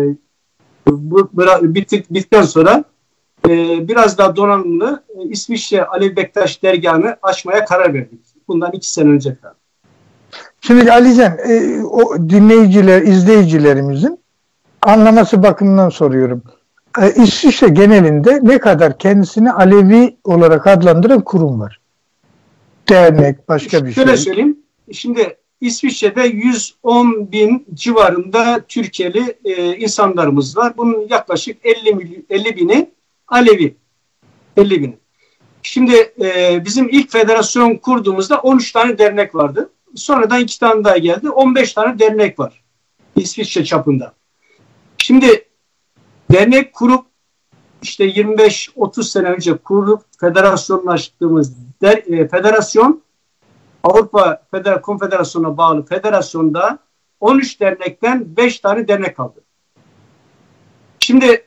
bittikten sonra biraz daha donanımlı İsviçre Alevi Bektaş dergahını açmaya karar verdik. Bundan 2 sene önce kadar. Şimdi Alican, o dinleyiciler, izleyicilerimizin anlaması bakımından soruyorum. İsviçre genelinde ne kadar kendisini Alevi olarak adlandıran kurum var? Dernek, başka bir şey. Şöyle söyleyeyim. Şimdi İsviçre'de 110 bin civarında Türkiye'li insanlarımız var. Bunun yaklaşık 50 bini Alevi. 50 bini. Şimdi bizim ilk federasyon kurduğumuzda 13 tane dernek vardı. Sonradan 2 tane daha geldi. 15 tane dernek var İsviçre çapında. Şimdi dernek kurup işte 25-30 sene önce kurup federasyonlaştığımız federasyon Avrupa Konfederasyonu'na bağlı federasyonda 13 dernekten 5 tane dernek kaldı. Şimdi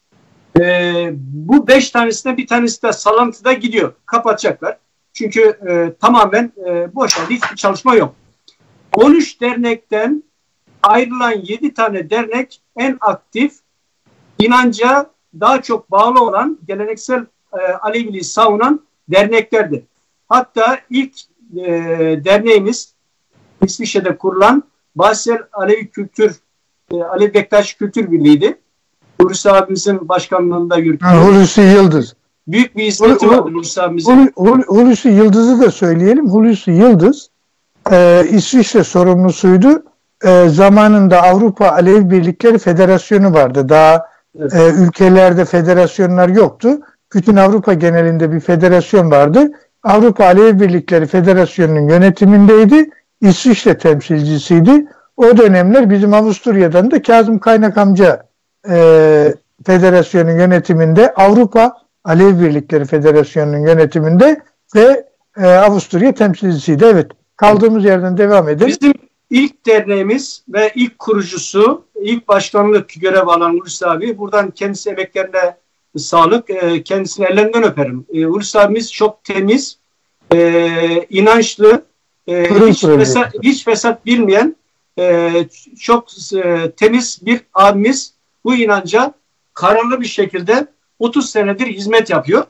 bu 5 tanesine bir tanesi de sallantıda gidiyor. Kapatacaklar. Çünkü tamamen boşaldı. Hiçbir çalışma yok. 13 dernekten ayrılan 7 tane dernek en aktif, inanca daha çok bağlı olan, geleneksel Aleviliği savunan derneklerdi. Hatta ilk derneğimiz İsviçre'de kurulan Basel Alevi Alevi Bektaş Kültür Birliği'ydi. Hulusi abimizin başkanlığında yürütüyor. Hulusi Yıldız. Büyük bir hizmeti vardı Hulusi abimizin. Hulusi Yıldız'ı da söyleyelim. Hulusi Yıldız İsviçre sorumlusuydu. Zamanında Avrupa Alevi Birlikleri Federasyonu vardı. Daha evet. Ülkelerde federasyonlar yoktu. Bütün Avrupa genelinde bir federasyon vardı. Avrupa Alevi Birlikleri Federasyonu'nun yönetimindeydi. İsviçre temsilcisiydi. O dönemler bizim Avusturya'dan da Kazım Kaynak amca federasyonun yönetiminde, Avrupa Alevi Birlikleri Federasyonu'nun yönetiminde ve Avusturya temsilcisiydi. Evet. Kaldığımız yerden devam edelim. Bizim ilk derneğimiz ve ilk kurucusu, ilk başkanlık görev alan Hulusi abi. Buradan kendisi emeklerine sağlık. Kendisini ellerinden öperim. Hulusi abimiz çok temiz, inançlı, hiç fesat bilmeyen, çok temiz bir abimiz. Bu inanca kararlı bir şekilde 30 senedir hizmet yapıyor.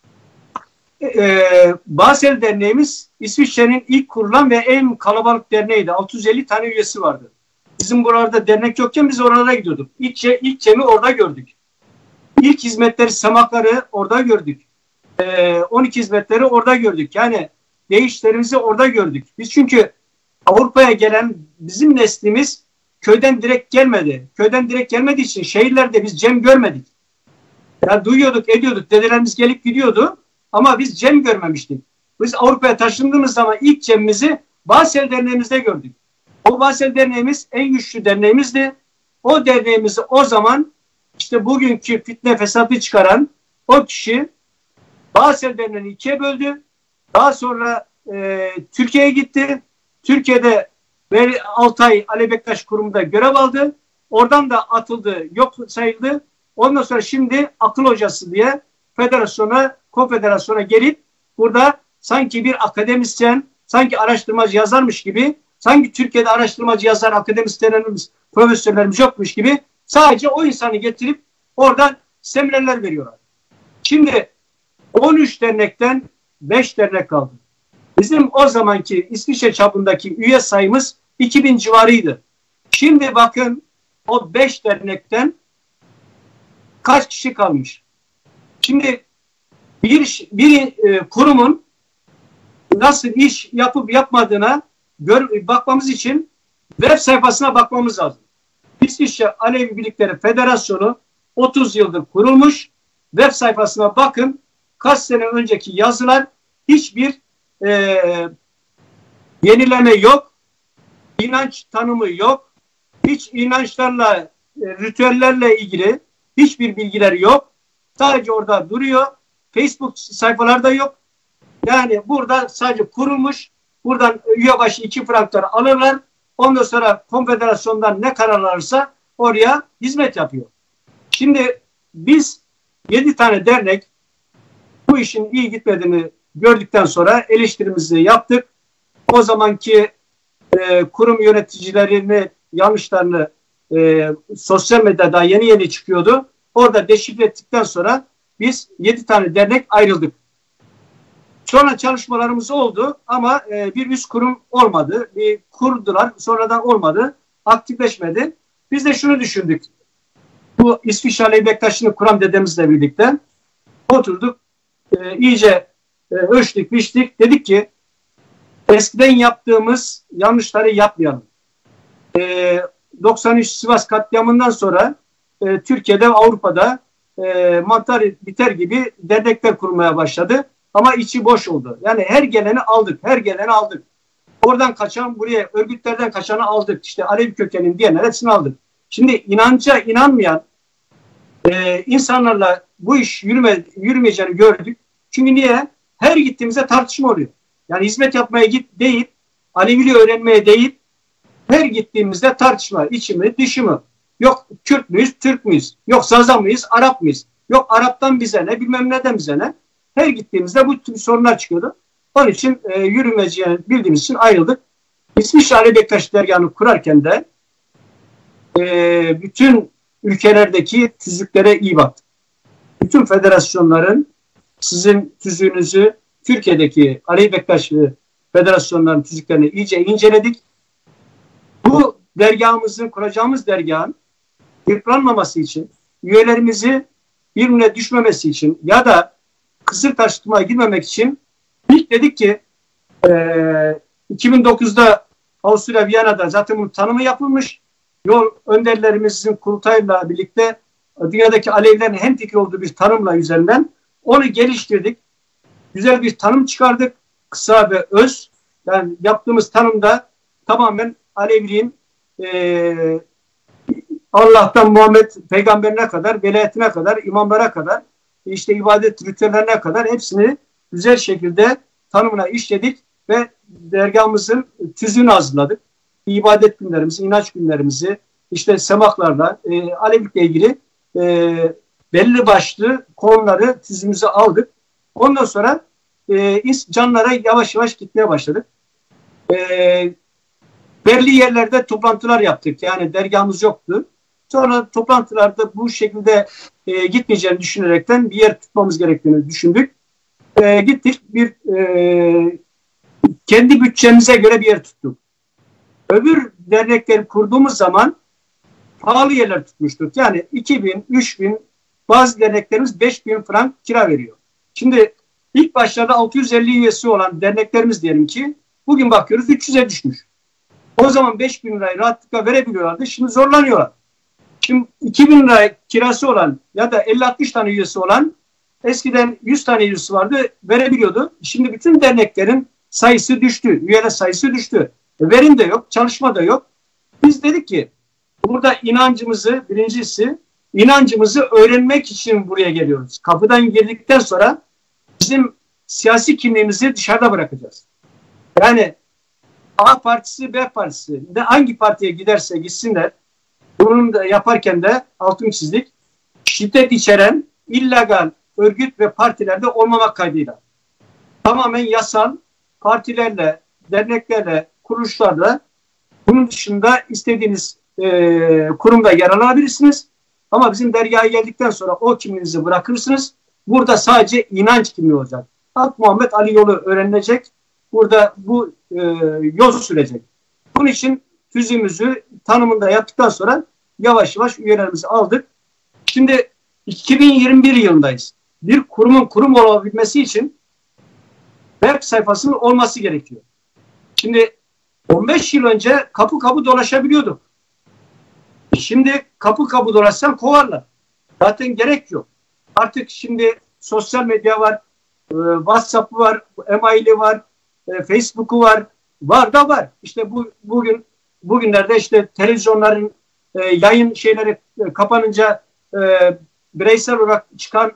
Basel Derneğimiz İsviçre'nin ilk kurulan ve en kalabalık derneğiydi. 650 tane üyesi vardı. Bizim buralarda dernek yokken biz oralara gidiyorduk. İlk cemi orada gördük. İlk hizmetleri, samakları orada gördük. 12 hizmetleri orada gördük. Yani değişlerimizi orada gördük. Biz çünkü Avrupa'ya gelen bizim neslimiz köyden direkt gelmedi. Köyden direkt gelmediği için şehirlerde biz cem görmedik. Yani duyuyorduk, ediyorduk. Dedelerimiz gelip gidiyordu. Ama biz cem görmemiştik. Biz Avrupa'ya taşındığımız zaman ilk cemimizi Basel Derneğimizde gördük. O Basel Derneğimiz en güçlü derneğimizdi. O derneğimizi o zaman işte bugünkü fitne fesatı çıkaran o kişi Basel Derneği'ni ikiye böldü. Daha sonra Türkiye'ye gitti. Türkiye'de 6 ay Ali Bektaş Kurumu'nda görev aldı. Oradan da atıldı, yok sayıldı. Ondan sonra şimdi akıl hocası diye konfederasyona gelip burada sanki bir akademisyen, sanki araştırmacı yazarmış gibi, sanki Türkiye'de araştırmacı yazar akademisyenlerimiz, profesörlerimiz yokmuş gibi sadece o insanı getirip oradan seminerler veriyorlar. Şimdi 13 dernekten 5 dernek kaldı. Bizim o zamanki İsviçre çapındaki üye sayımız 2000 civarıydı. Şimdi bakın o 5 dernekten kaç kişi kalmış? Şimdi bir kurumun nasıl iş yapıp yapmadığına bakmamız için web sayfasına bakmamız lazım. İsviçre Alevi Birlikleri Federasyonu 30 yıldır kurulmuş. Web sayfasına bakın. Kaç sene önceki yazılar, hiçbir yenileme yok. İnanç tanımı yok. Hiç inançlarla, ritüellerle ilgili hiçbir bilgiler yok. Sadece orada duruyor. Facebook sayfalarda yok. Yani burada sadece kurulmuş. Buradan üye başı 2 frankları alırlar. Ondan sonra konfederasyondan ne karar alırsa oraya hizmet yapıyor. Şimdi biz 7 tane dernek bu işin iyi gitmediğini gördükten sonra eleştirimizi yaptık. O zamanki kurum yöneticilerini, yanlışlarını sosyal medyada yeni çıkıyordu. Orada deşifre ettikten sonra biz 7 tane dernek ayrıldık. Sonra çalışmalarımız oldu ama bir üst kurum olmadı. Bir kurdular, sonradan olmadı. Aktifleşmedi. Biz de şunu düşündük. Bu İsviçre Alevi Bektaşı'nı kuran dedemizle birlikte oturduk. İyice ölçtük, biçtik. Dedik ki eskiden yaptığımız yanlışları yapmayalım. 93 Sivas katliamından sonra Türkiye'de ve Avrupa'da mantar biter gibi dernekler kurmaya başladı. Ama içi boş oldu. Yani her geleni aldık. Her geleni aldık. Oradan kaçan buraya, örgütlerden kaçanı aldık. İşte Alevi kökenin diyenler hepsini aldık. Şimdi inanca inanmayan insanlarla bu iş yürümeyeceğini gördük. Çünkü niye? Her gittiğimizde tartışma oluyor. Yani hizmet yapmaya git deyip, Aleviliği öğrenmeye deyip, her gittiğimizde tartışma. İçi mi, dışı mı? Yok Kürt müyüz, Türk müyüz? Yok Zaza mıyız, Arap mıyız? Yok Arap'tan bize ne, bilmem neden bize ne? Her gittiğimizde bu tür sorunlar çıkıyordu. Onun için yürümeyeceğini bildiğimiz için ayrıldık. İsviçre Alevi Bektaş dergahını kurarken de bütün ülkelerdeki tüzüklere iyi baktık. Bütün federasyonların sizin tüzüğünüzü Türkiye'deki Alevi Bektaş federasyonların tüzüklerini iyice inceledik. Bu dergahımızın, kuracağımız dergahın yıpranmaması için, üyelerimizi birbirine düşmemesi için ya da kısır taşıtmaya girmemek için ilk dedik ki 2009'da Avusturya Viyana'da zaten bunun tanımı yapılmış. Yol önderlerimizin kurultayla birlikte dünyadaki Alevilerin hemfikir olduğu bir tanımla üzerinden onu geliştirdik. Güzel bir tanım çıkardık. Kısa ve öz. Yani yaptığımız tanımda tamamen Aleviliğin Allah'tan Muhammed peygamberine kadar, velayetine kadar, imamlara kadar, işte ibadet ritüellerine kadar hepsini güzel şekilde tanımına işledik ve dergahımızın tüzüğünü hazırladık. İbadet günlerimizi, inanç günlerimizi, işte semaklarla, Alevilikle ilgili belli başlı konuları tüzüğümüze aldık. Ondan sonra canlara yavaş yavaş gitmeye başladık. Belli yerlerde toplantılar yaptık. Yani dergahımız yoktu. Sonra toplantılarda bu şekilde gitmeyeceğini düşünerekten bir yer tutmamız gerektiğini düşündük. Gittik kendi bütçemize göre bir yer tuttuk. Öbür dernekleri kurduğumuz zaman pahalı yerler tutmuştuk. Yani 2000, 3000, bazı derneklerimiz 5000 frank kira veriyor. Şimdi ilk başlarda 650 üyesi olan derneklerimiz diyelim ki bugün bakıyoruz 300'e düşmüş. O zaman 5000 lirayı rahatlıkla verebiliyorlardı. Şimdi zorlanıyorlar. Şimdi 2000 lira kirası olan ya da 50-60 tane üyesi olan, eskiden 100 tane üyesi vardı, verebiliyordu. Şimdi bütün derneklerin sayısı düştü. Üyeler sayısı düştü. Verim de yok, çalışma da yok. Biz dedik ki burada inancımızı, birincisi inancımızı öğrenmek için buraya geliyoruz. Kapıdan girdikten sonra bizim siyasi kimliğimizi dışarıda bırakacağız. Yani A partisi, B partisi, ne hangi partiye giderse gitsinler, bunu da yaparken de altın çizdik, şiddet içeren illegal örgüt ve partilerde olmamak kaydıyla tamamen yasal partilerle, derneklerle, kuruluşlarla, bunun dışında istediğiniz kurumda yararlanabilirsiniz. Ama bizim dergaha geldikten sonra o kimliğinizi bırakırsınız. Burada sadece inanç kimliği olacak. Hak Muhammed Ali yolu öğrenilecek. Burada bu yol sürecek. Bunun için tüzüğümüzü tanımında yaptıktan sonra yavaş yavaş üyelerimizi aldık. Şimdi 2021 yılındayız. Bir kurumun kurum olabilmesi için web sayfasının olması gerekiyor. Şimdi 15 yıl önce kapı kapı dolaşabiliyorduk. Şimdi kapı kapı dolaşsan kovarlar. Zaten gerek yok. Artık şimdi sosyal medya var, WhatsApp'ı var, e-mail'i var, Facebook'u var. Var da var. İşte bugünlerde işte televizyonların yayın şeyleri kapanınca bireysel olarak çıkan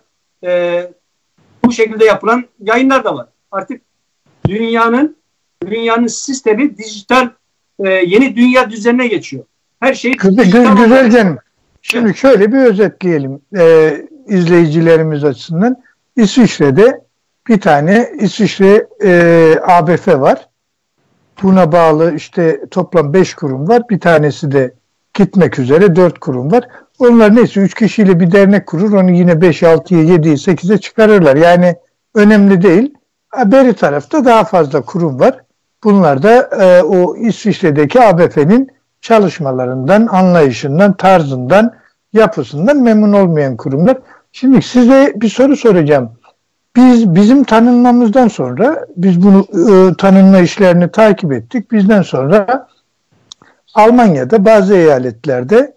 bu şekilde yapılan yayınlar da var. Artık dünyanın sistemi dijital yeni dünya düzenine geçiyor. Her şey güzel canım. Şimdi şöyle bir özetleyelim izleyicilerimiz açısından. İsviçre'de bir tane İsviçre ABF var. Buna bağlı işte toplam 5 kurum var. Bir tanesi de gitmek üzere 4 kurum var. Onlar neyse 3 kişiyle bir dernek kurur. Onu yine 5, 6'ya, 7'ye, 8'e çıkarırlar. Yani önemli değil. Beri tarafta daha fazla kurum var. Bunlar da o İsviçre'deki ABF'nin çalışmalarından, anlayışından, tarzından, yapısından memnun olmayan kurumlar. Şimdi size bir soru soracağım. Bizim tanınmamızdan sonra, biz bunu tanınma işlerini takip ettik. Bizden sonra Almanya'da bazı eyaletlerde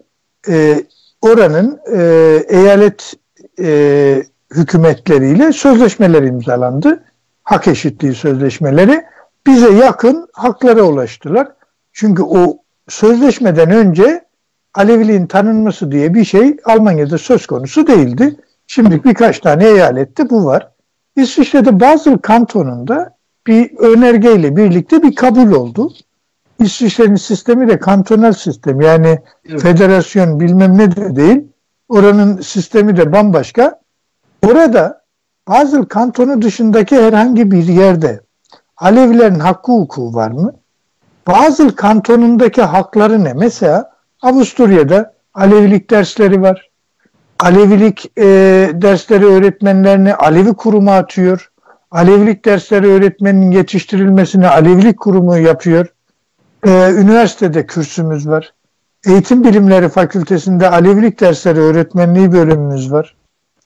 oranın eyalet hükümetleriyle sözleşmeler imzalandı. Hak eşitliği sözleşmeleri. Bize yakın haklara ulaştılar. Çünkü o sözleşmeden önce Aleviliğin tanınması diye bir şey Almanya'da söz konusu değildi. Şimdi birkaç tane eyalette bu var. İsviçre'de Basel kantonunda bir önergeyle birlikte bir kabul oldu. İsviçre'nin sistemi de kantonal sistem. Yani evet, federasyon bilmem ne de değil. Oranın sistemi de bambaşka. Orada Basel kantonu dışındaki herhangi bir yerde Alevilerin hakkı hukuku var mı? Basel kantonundaki hakları ne? Mesela Avusturya'da Alevilik dersleri var. Alevilik dersleri öğretmenlerini Alevi kurumu atıyor. Alevilik dersleri öğretmeninin yetiştirilmesini Alevilik kurumu yapıyor. Üniversitede kürsümüz var. Eğitim Bilimleri Fakültesinde Alevilik dersleri öğretmenliği bölümümüz var.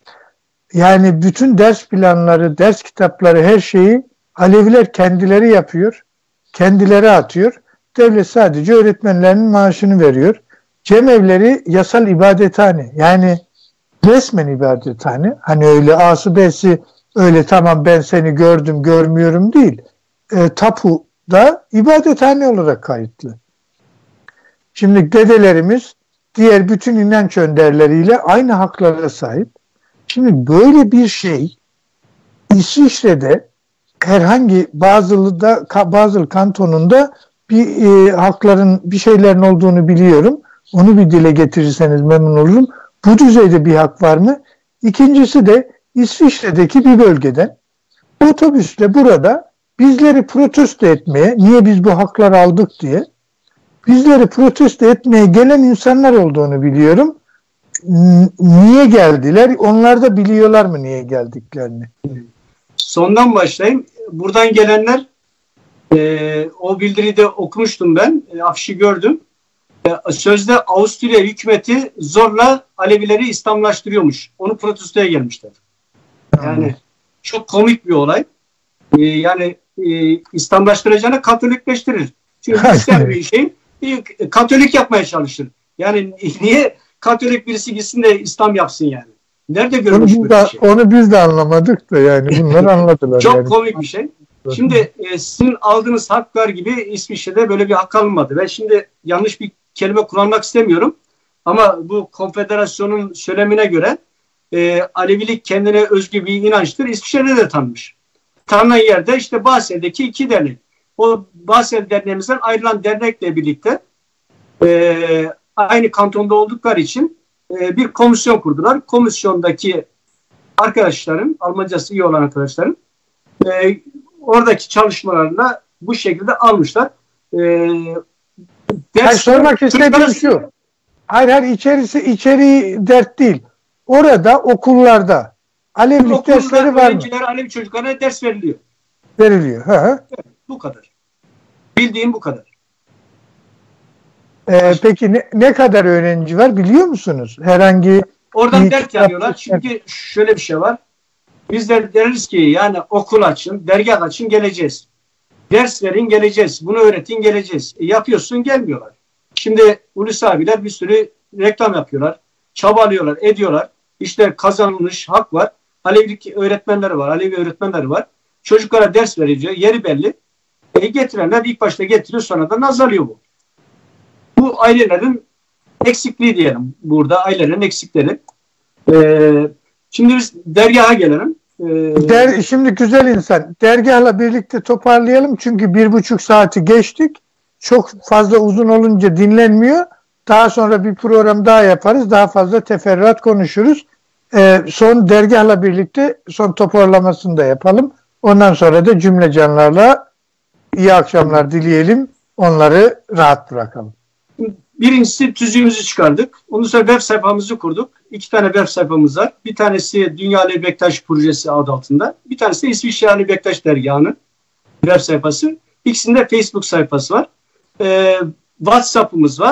Yani bütün ders planları, ders kitapları, her şeyi Aleviler kendileri yapıyor. Kendileri atıyor. Devlet sadece öğretmenlerinin maaşını veriyor. Cemevleri yasal ibadethane. Yani resmen ibadethane. Hani öyle A'sı B'si öyle tamam ben seni gördüm görmüyorum değil. Tapu da ibadethane olarak kayıtlı. Şimdi dedelerimiz diğer bütün inanç önderleriyle aynı haklara sahip. Şimdi böyle bir şey İsviçre'de herhangi Basel kantonunda bir hakların bir şeylerin olduğunu biliyorum. Onu bir dile getirirseniz memnun olurum. Bu düzeyde bir hak var mı? İkincisi de İsviçre'deki bir bölgeden otobüsle burada bizleri protesto etmeye, niye biz bu hakları aldık diye bizleri protesto etmeye gelen insanlar olduğunu biliyorum. Niye geldiler? Onlar da biliyorlar mı niye geldiklerini? Sondan başlayayım. Buradan gelenler o bildiriyi de okumuştum ben. Afişi gördüm. Sözde Avusturya hükümeti zorla Alevileri İslamlaştırıyormuş. Onu protestoya gelmişler. Yani çok komik bir olay. Yani İslamlaştıracağına Katolikleştirir. Çünkü Hristiyan bir şey Katolik yapmaya çalışır. Yani niye Katolik birisi gitsin de İslam yapsın yani. Nerede görmüş böyle bir şey? Onu biz de anlamadık da yani bunlar anladılar. Çok yani. komik bir şey. Şimdi sizin aldığınız haklar gibi İsviçre'de böyle bir hak alınmadı. Ve şimdi yanlış bir kelime kullanmak istemiyorum. Ama bu konfederasyonun söylemine göre Alevilik kendine özgü bir inançtır. İsviçre'de de tanınmış. Tanınan yerde işte Basel'deki 2 dernek. O Basel derneğimizden ayrılan dernekle birlikte aynı kantonda oldukları için bir komisyon kurdular. Komisyondaki arkadaşların, Almancası iyi olan arkadaşların oradaki çalışmalarla bu şekilde almışlar. Sormak istediğim şu. Hayır içeriği dert değil. Orada okullarda Alevilik dersleri var mı? Alevi çocuklarına ders veriliyor. Veriliyor. Evet, bu kadar. Bildiğim bu kadar. Peki ne kadar öğrenci var biliyor musunuz? Herhangi oradan dert yanıyorlar. Çünkü şöyle bir şey var. Bizler deriz ki yani okul açın, dergah açın geleceğiz. Ders verin geleceğiz. Bunu öğretin geleceğiz. Yapıyorsun gelmiyorlar. Şimdi Hulusi abiler bir sürü reklam yapıyorlar. Çabalıyorlar, ediyorlar. İşte kazanılmış hak var. Alevilik öğretmenleri var. Alevi öğretmenleri var. Çocuklara ders veriliyor. Yeri belli. Getirenler ilk başta getiriyor, sonra da nazalıyor bu. Bu ailelerin eksikliği diyelim burada. Ailelerin eksikleri. Şimdi biz dergaha gelelim. Şimdi güzel insan. Dergahla birlikte toparlayalım. Çünkü 1,5 saati geçtik. Çok fazla uzun olunca dinlenmiyor. Daha sonra bir program daha yaparız. Daha fazla teferruat konuşuruz. Son dergahla birlikte son toparlamasını da yapalım. Ondan sonra da cümlecanlarla iyi akşamlar dileyelim. Onları rahat bırakalım. Birincisi tüzüğümüzü çıkardık. Ondan sonra web sayfamızı kurduk. 2 tane web sayfamız var. Bir tanesi Dünya Alevi Bektaş Projesi adı altında. Bir tanesi de İsviçre Alevi Bektaş Dergahı'nın web sayfası. İkisinde Facebook sayfası var. WhatsApp'ımız var.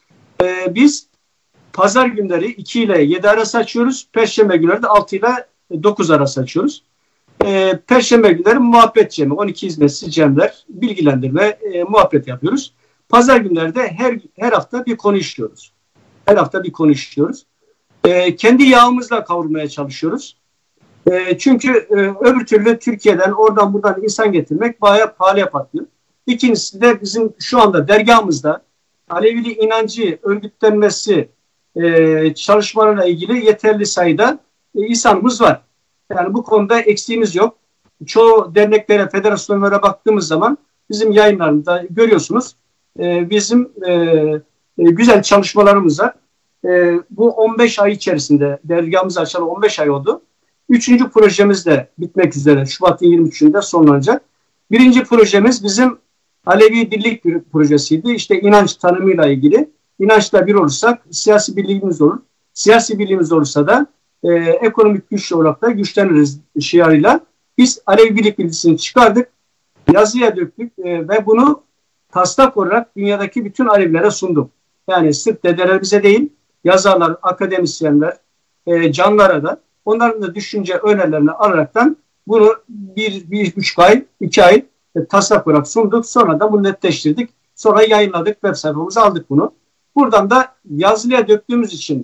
Biz pazar günleri 2 ile 7 arası açıyoruz. Perşembe günleri de 6 ile 9 arası açıyoruz. Perşembe günleri muhabbet cemi, 12 hizmetçi cemler, bilgilendirme, muhabbet yapıyoruz. Pazar günleri de her hafta bir konu işliyoruz. Her hafta bir konu işliyoruz. Kendi yağımızla kavrulmaya çalışıyoruz. Çünkü öbür türlü Türkiye'den oradan buradan insan getirmek bayağı pahalıya patlıyor. İkincisi de bizim şu anda dergahımızda Alevili inancı örgütlenmesi çalışmalarla ilgili yeterli sayıda insanımız var. Yani bu konuda eksiğimiz yok. Çoğu derneklere, federasyonlara baktığımız zaman bizim yayınlarında görüyorsunuz. Bizim güzel çalışmalarımız var. Bu 15 ay içerisinde dergahımızı açalı 15 ay oldu. 3. projemiz de bitmek üzere. Şubat'ın 23'ünde sonlanacak. 1. projemiz bizim Alevi Birlik projesiydi. İşte inanç tanımıyla ilgili. İnançla bir olursak siyasi birliğimiz olur. Siyasi birliğimiz olursa da ekonomik güç olarak da güçleniriz şiarıyla. Biz Alevi Birlik bilgisini çıkardık. Yazıya döktük ve bunu taslak olarak dünyadaki bütün Alevilere sunduk. Yani sırf dedelerimize değil, yazarlar, akademisyenler, canlara da onların da düşünce önerilerini alaraktan bunu 1,5 ay, 2 ay taslak olarak sunduk. Sonra da bunu netleştirdik. Sonra yayınladık. Web sayfamıza aldık bunu. Buradan da yazılıya döktüğümüz için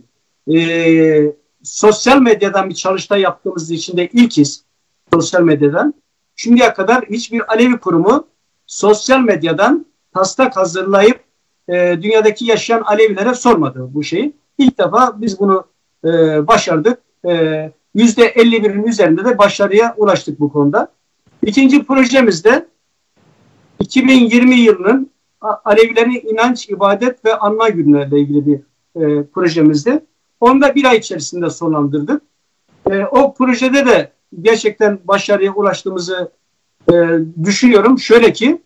sosyal medyadan bir çalıştay yaptığımız için de ilkiz. Sosyal medyadan. Şimdiye kadar hiçbir Alevi kurumu sosyal medyadan taslak hazırlayıp dünyadaki yaşayan Alevilere sormadı bu şeyi. İlk defa biz bunu başardık. %51'in üzerinde de başarıya ulaştık bu konuda. İkinci projemizde 2020 yılının Alevilerin inanç, ibadet ve anma günleriyle ilgili bir projemizdi. Onu da 1 ay içerisinde sonlandırdık. O projede de gerçekten başarıya ulaştığımızı düşünüyorum. Şöyle ki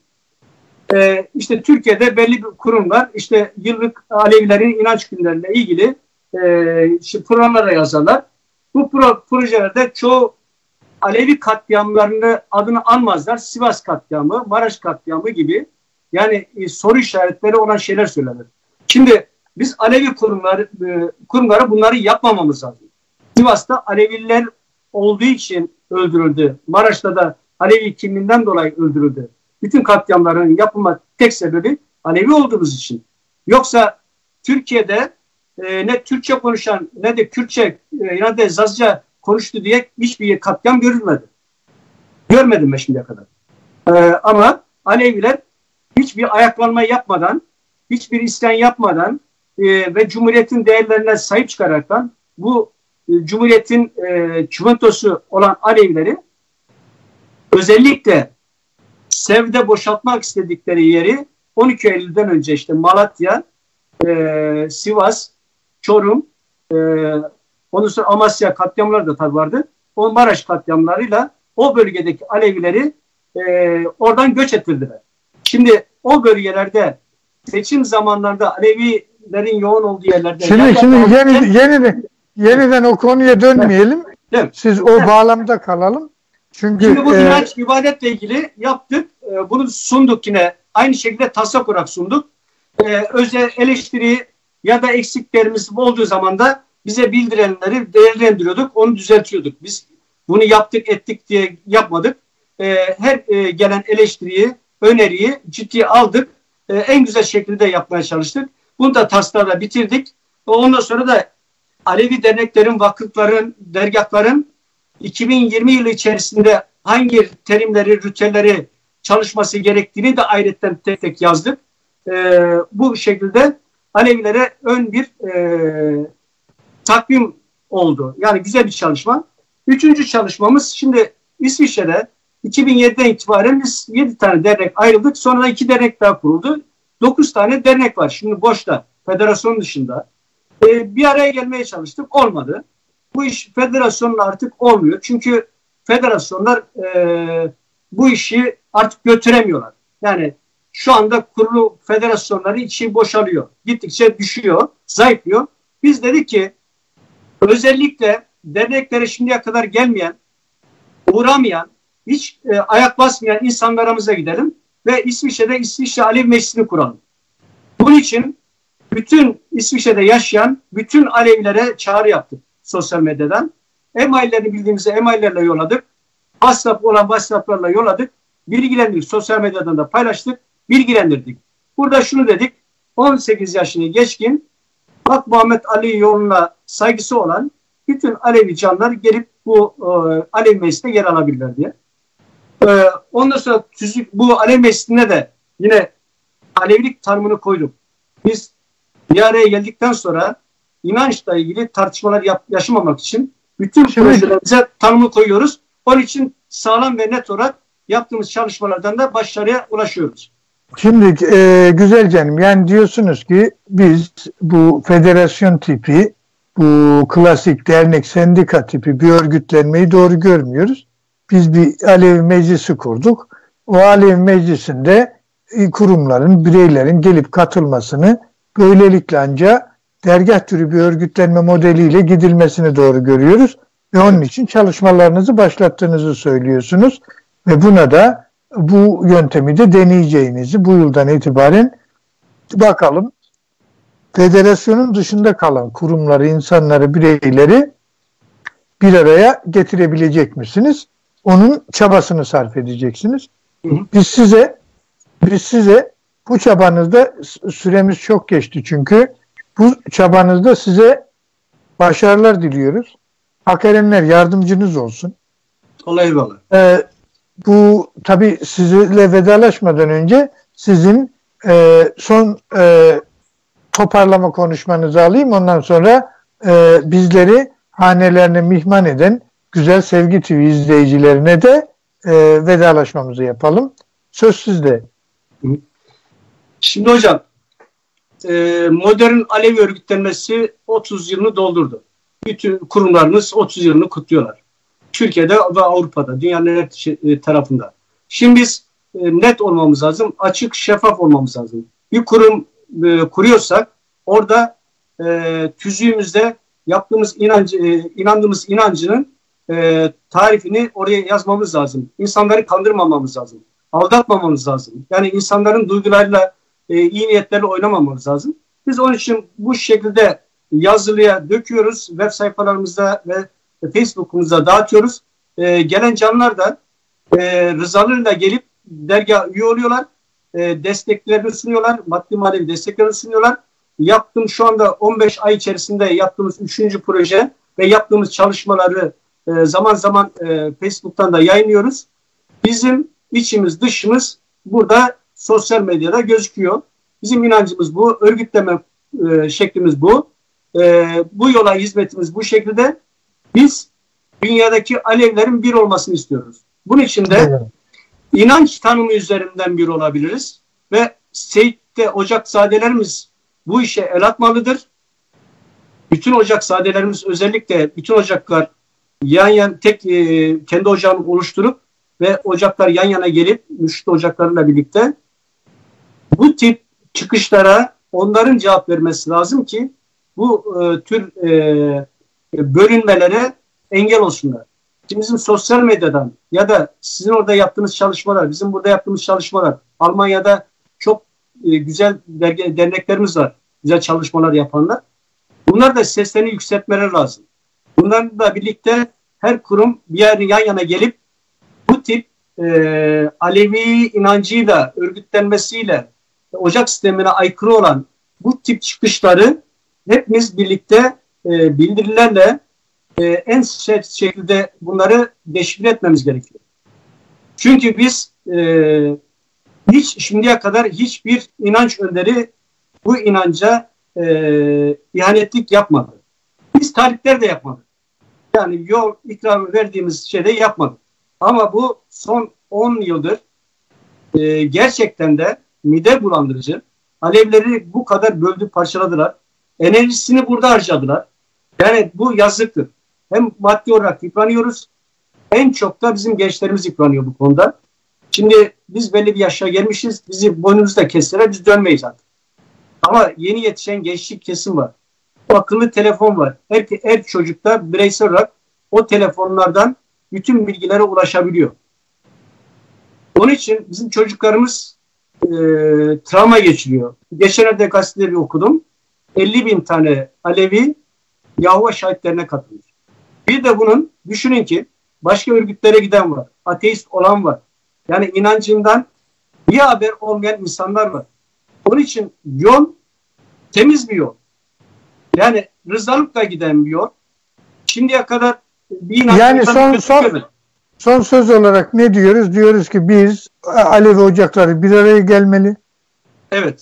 işte Türkiye'de belli bir kurum var. İşte yıllık Alevilerin inanç günleriyle ilgili programlara yazarlar. Bu projelerde çoğu Alevi katliamlarını adını anmazlar. Sivas katliamı, Maraş katliamı gibi yani soru işaretleri olan şeyler söylenir. Şimdi biz Alevi kurumları bunları yapmamamız lazım. Sivas'ta Aleviler olduğu için öldürüldü. Maraş'ta da Alevi kimliğinden dolayı öldürüldü. Bütün katliamların yapılma tek sebebi Alevi olduğumuz için. Yoksa Türkiye'de ne Türkçe konuşan ne de Kürtçe ya da Zazca konuştu diye hiçbir katliam görülmedi. Görmedim ben şimdiye kadar. Ama Aleviler hiçbir ayaklanma yapmadan, hiçbir isyan yapmadan ve Cumhuriyet'in değerlerine sahip çıkaraktan bu Cumhuriyet'in çimentosu olan Alevileri özellikle Sev'de boşaltmak istedikleri yeri 12 Eylül'den önce işte Malatya, Sivas, Çorum, ondan sonra Amasya katliamları da tabi vardı. O Maraş katliamlarıyla o bölgedeki Alevileri oradan göç ettirdiler. Şimdi o bölgelerde seçim zamanlarında Alevilerin yoğun olduğu yerlerde... Şimdi yeniden o konuya dönmeyelim. Evet. Siz o bağlamda kalalım. Çünkü şimdi bu inanç ibadetle ilgili yaptık. Bunu sunduk yine. Aynı şekilde taslak olarak sunduk. Özel eleştiri ya da eksiklerimiz olduğu zaman da bize bildirenleri değerlendiriyorduk. Onu düzeltiyorduk. Biz bunu yaptık ettik diye yapmadık. Her gelen eleştiriyi, öneriyi ciddiye aldık. En güzel şekilde yapmaya çalıştık. Bunu da taslakla bitirdik. Ondan sonra da Alevi derneklerin, vakıfların, dergahların 2020 yılı içerisinde hangi terimleri, rütbeleri çalışması gerektiğini de ayrıca tek tek yazdık. Bu şekilde Alevilere ön bir takvim oldu. Yani güzel bir çalışma. Üçüncü çalışmamız şimdi İsviçre'de 2007'den itibaren biz 7 tane dernek ayrıldık. Sonra 2 dernek daha kuruldu. 9 tane dernek var. Şimdi boşta. Federasyon dışında. Bir araya gelmeye çalıştık. Olmadı. Bu iş federasyonla artık olmuyor. Çünkü federasyonlar bu işi artık götüremiyorlar. Yani şu anda kurulu federasyonları içi boşalıyor. Gittikçe düşüyor, zayıflıyor. Biz dedik ki özellikle derneklere şimdiye kadar gelmeyen, uğramayan, hiç ayak basmayan insanlarımıza gidelim ve İsviçre'de İsviçre Alevi Meclisi'ni kuralım. Bunun için bütün İsviçre'de yaşayan bütün Alevilere çağrı yaptık sosyal medyadan. E-maillerini bildiğimizi e-maillerle yolladık. WhatsApp olan WhatsApp'larla yolladık. Bilgilendirdik. Sosyal medyadan da paylaştık. Bilgilendirdik. Burada şunu dedik. 18 yaşını geçkin Hak Muhammed Ali yoluna saygısı olan bütün Alevi canlar gelip bu Alevi Meclisi'ne yer alabilirler diye. Ondan sonra bu Alevi Meclisi'ne de yine Alevilik tanımını koyduk. Biz bir araya geldikten sonra inançla ilgili tartışmalar yaşamamak için bütün projelerimize tanımı koyuyoruz. Onun için sağlam ve net olarak yaptığımız çalışmalardan da başarıya ulaşıyoruz. Şimdi güzel canım, yani diyorsunuz ki biz bu federasyon tipi, bu klasik dernek sendika tipi bir örgütlenmeyi doğru görmüyoruz. Biz bir Alevi Meclisi kurduk. O Alevi Meclisi'nde kurumların, bireylerin gelip katılmasını, böylelikle ancak dergah türü bir örgütlenme modeliyle gidilmesini doğru görüyoruz. Ve onun için çalışmalarınızı başlattığınızı söylüyorsunuz. Ve buna da bu yöntemi de deneyeceğinizi bu yıldan itibaren bakalım. Federasyonun dışında kalan kurumları, insanları, bireyleri bir araya getirebilecek misiniz? Onun çabasını sarf edeceksiniz. Biz size bu çabanızda, süremiz çok geçti çünkü, bu çabanızda size başarılar diliyoruz. Hak erenler yardımcınız olsun. Eyvallah. Bu tabii sizinle vedalaşmadan önce sizin son toparlama konuşmanızı alayım. Ondan sonra bizleri hanelerine mihman eden güzel Sevgi TV izleyicilerine de vedalaşmamızı yapalım. Söz sizde. Şimdi hocam, modern Alevi örgütlenmesi 30 yılını doldurdu. Bütün kurumlarımız 30 yılını kutluyorlar. Türkiye'de ve Avrupa'da, dünyanın her tarafında. Şimdi biz net olmamız lazım, açık, şeffaf olmamız lazım. Bir kurum kuruyorsak orada tüzüğümüzde yaptığımız inandığımız inancının tarifini oraya yazmamız lazım. İnsanları kandırmamamız lazım. Aldatmamamız lazım. Yani insanların duygularıyla, iyi niyetlerle oynamamamız lazım. Biz onun için bu şekilde yazılıya döküyoruz. Web sayfalarımızda ve Facebook'umuzda dağıtıyoruz. Gelen canlar da rızalığıyla gelip dergaha üye oluyorlar. Desteklerini sunuyorlar. Maddi manevi desteklerini sunuyorlar. yaptığım şu anda 15 ay içerisinde yaptığımız 3. proje ve yaptığımız çalışmaları zaman zaman Facebook'tan da yayınlıyoruz. Bizim içimiz dışımız burada sosyal medyada gözüküyor. Bizim inancımız bu, örgütleme şeklimiz bu. Bu yola hizmetimiz bu şekilde. Biz dünyadaki Alevilerin bir olmasını istiyoruz. Bunun için de inanç tanımı üzerinden bir olabiliriz. Ve Seyit'te ocakzadelerimiz bu işe el atmalıdır. Bütün ocakzadelerimiz, özellikle bütün ocaklar yan yana kendi ocağını oluşturup ve ocaklar yan yana gelip müşrit ocaklarıyla birlikte bu tip çıkışlara onların cevap vermesi lazım ki bu tür bölünmelere engel olsunlar. Şimdi bizim sosyal medyadan ya da sizin orada yaptığınız çalışmalar, bizim burada yaptığımız çalışmalar, Almanya'da çok güzel derneklerimiz var, güzel çalışmalar yapanlar. Bunlar da seslerini yükseltmeleri lazım. Bunlarla birlikte her kurum bir yer yan yana gelip bu tip Alevi inancıyla, örgütlenmesiyle, ocak sistemine aykırı olan bu tip çıkışları hepimiz birlikte bildirilerle en sert şekilde bunları deşifre etmemiz gerekiyor. Çünkü biz hiç şimdiye kadar hiçbir inanç önderi bu inanca ihanetlik yapmadı. Biz tarihler de yapmadık. Yani yol ikramı verdiğimiz şeyde yapmadık. Ama bu son 10 yıldır gerçekten de mide bulandırıcı. Alevleri bu kadar böldü, parçaladılar. Enerjisini burada harcadılar. Yani bu yazıktır. Hem maddi olarak yıpranıyoruz, en çok da bizim gençlerimiz yıpranıyor bu konuda. Şimdi biz belli bir yaşa gelmişiz, bizi boynumuzda kesseler biz dönmeyiz artık. Ama yeni yetişen gençlik kesim var. O akıllı telefon var. Her çocukta bireysel olarak o telefonlardan bütün bilgilere ulaşabiliyor. Onun için bizim çocuklarımız travma geçiriyor. Geçenlerde gazetede bir okudum. 50.000 tane Alevi Yahova şahitlerine katılmış. Bir de bunun düşünün ki başka örgütlere giden var. Ateist olan var. Yani inancından bir haber olmayan insanlar var. Onun için yol temiz bir yol. Yani rızalıkla giden bir yol. Şimdiye kadar bir inanç... Yani son söz olarak ne diyoruz? Diyoruz ki biz Alevi ocakları bir araya gelmeli. Evet.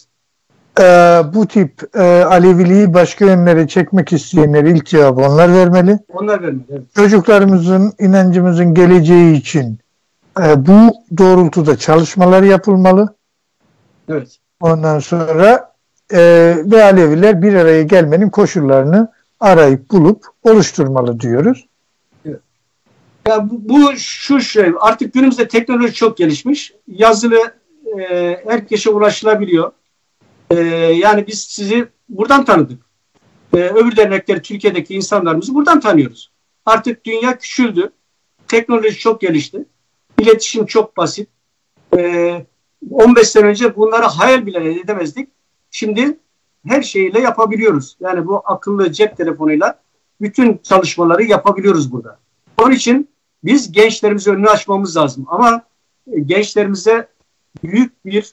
Bu tip Aleviliği başka yönlere çekmek isteyenler ilk cevabı onlar vermeli. Onlar vermeli, evet. Çocuklarımızın, inancımızın geleceği için bu doğrultuda çalışmalar yapılmalı. Evet. Ondan sonra ve Aleviler bir araya gelmenin koşullarını arayıp bulup oluşturmalı diyoruz. Evet. Ya şu şey, artık günümüzde teknoloji çok gelişmiş. Yazılı herkese ulaşılabiliyor. Yani biz sizi buradan tanıdık. Öbür dernekleri, Türkiye'deki insanlarımızı buradan tanıyoruz. Artık dünya küçüldü. Teknoloji çok gelişti. İletişim çok basit. 15 sene önce bunları hayal bile edemezdik. Şimdi her şeyle yapabiliyoruz. Yani bu akıllı cep telefonuyla bütün çalışmaları yapabiliyoruz burada. Onun için biz gençlerimize önünü açmamız lazım. Ama gençlerimize büyük bir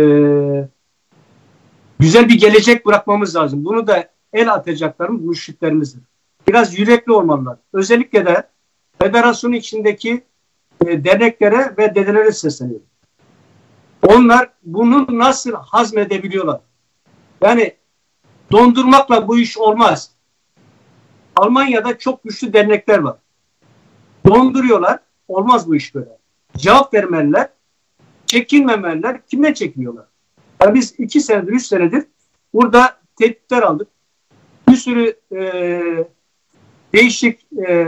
güzel bir gelecek bırakmamız lazım. Bunu da el atacaklarımız müşritlerimizdir. Biraz yürekli olmalılar. Özellikle de federasyonun içindeki derneklere ve dedelere sesleniyorum. Onlar bunu nasıl hazmedebiliyorlar? Yani dondurmakla bu iş olmaz. Almanya'da çok güçlü dernekler var. Donduruyorlar. Olmaz bu iş böyle. Cevap vermeliler. Çekinmemeliler. Kimden çekiniyorlar? Yani biz 2 senedir, 3 senedir burada tehditler aldık. Bir sürü değişik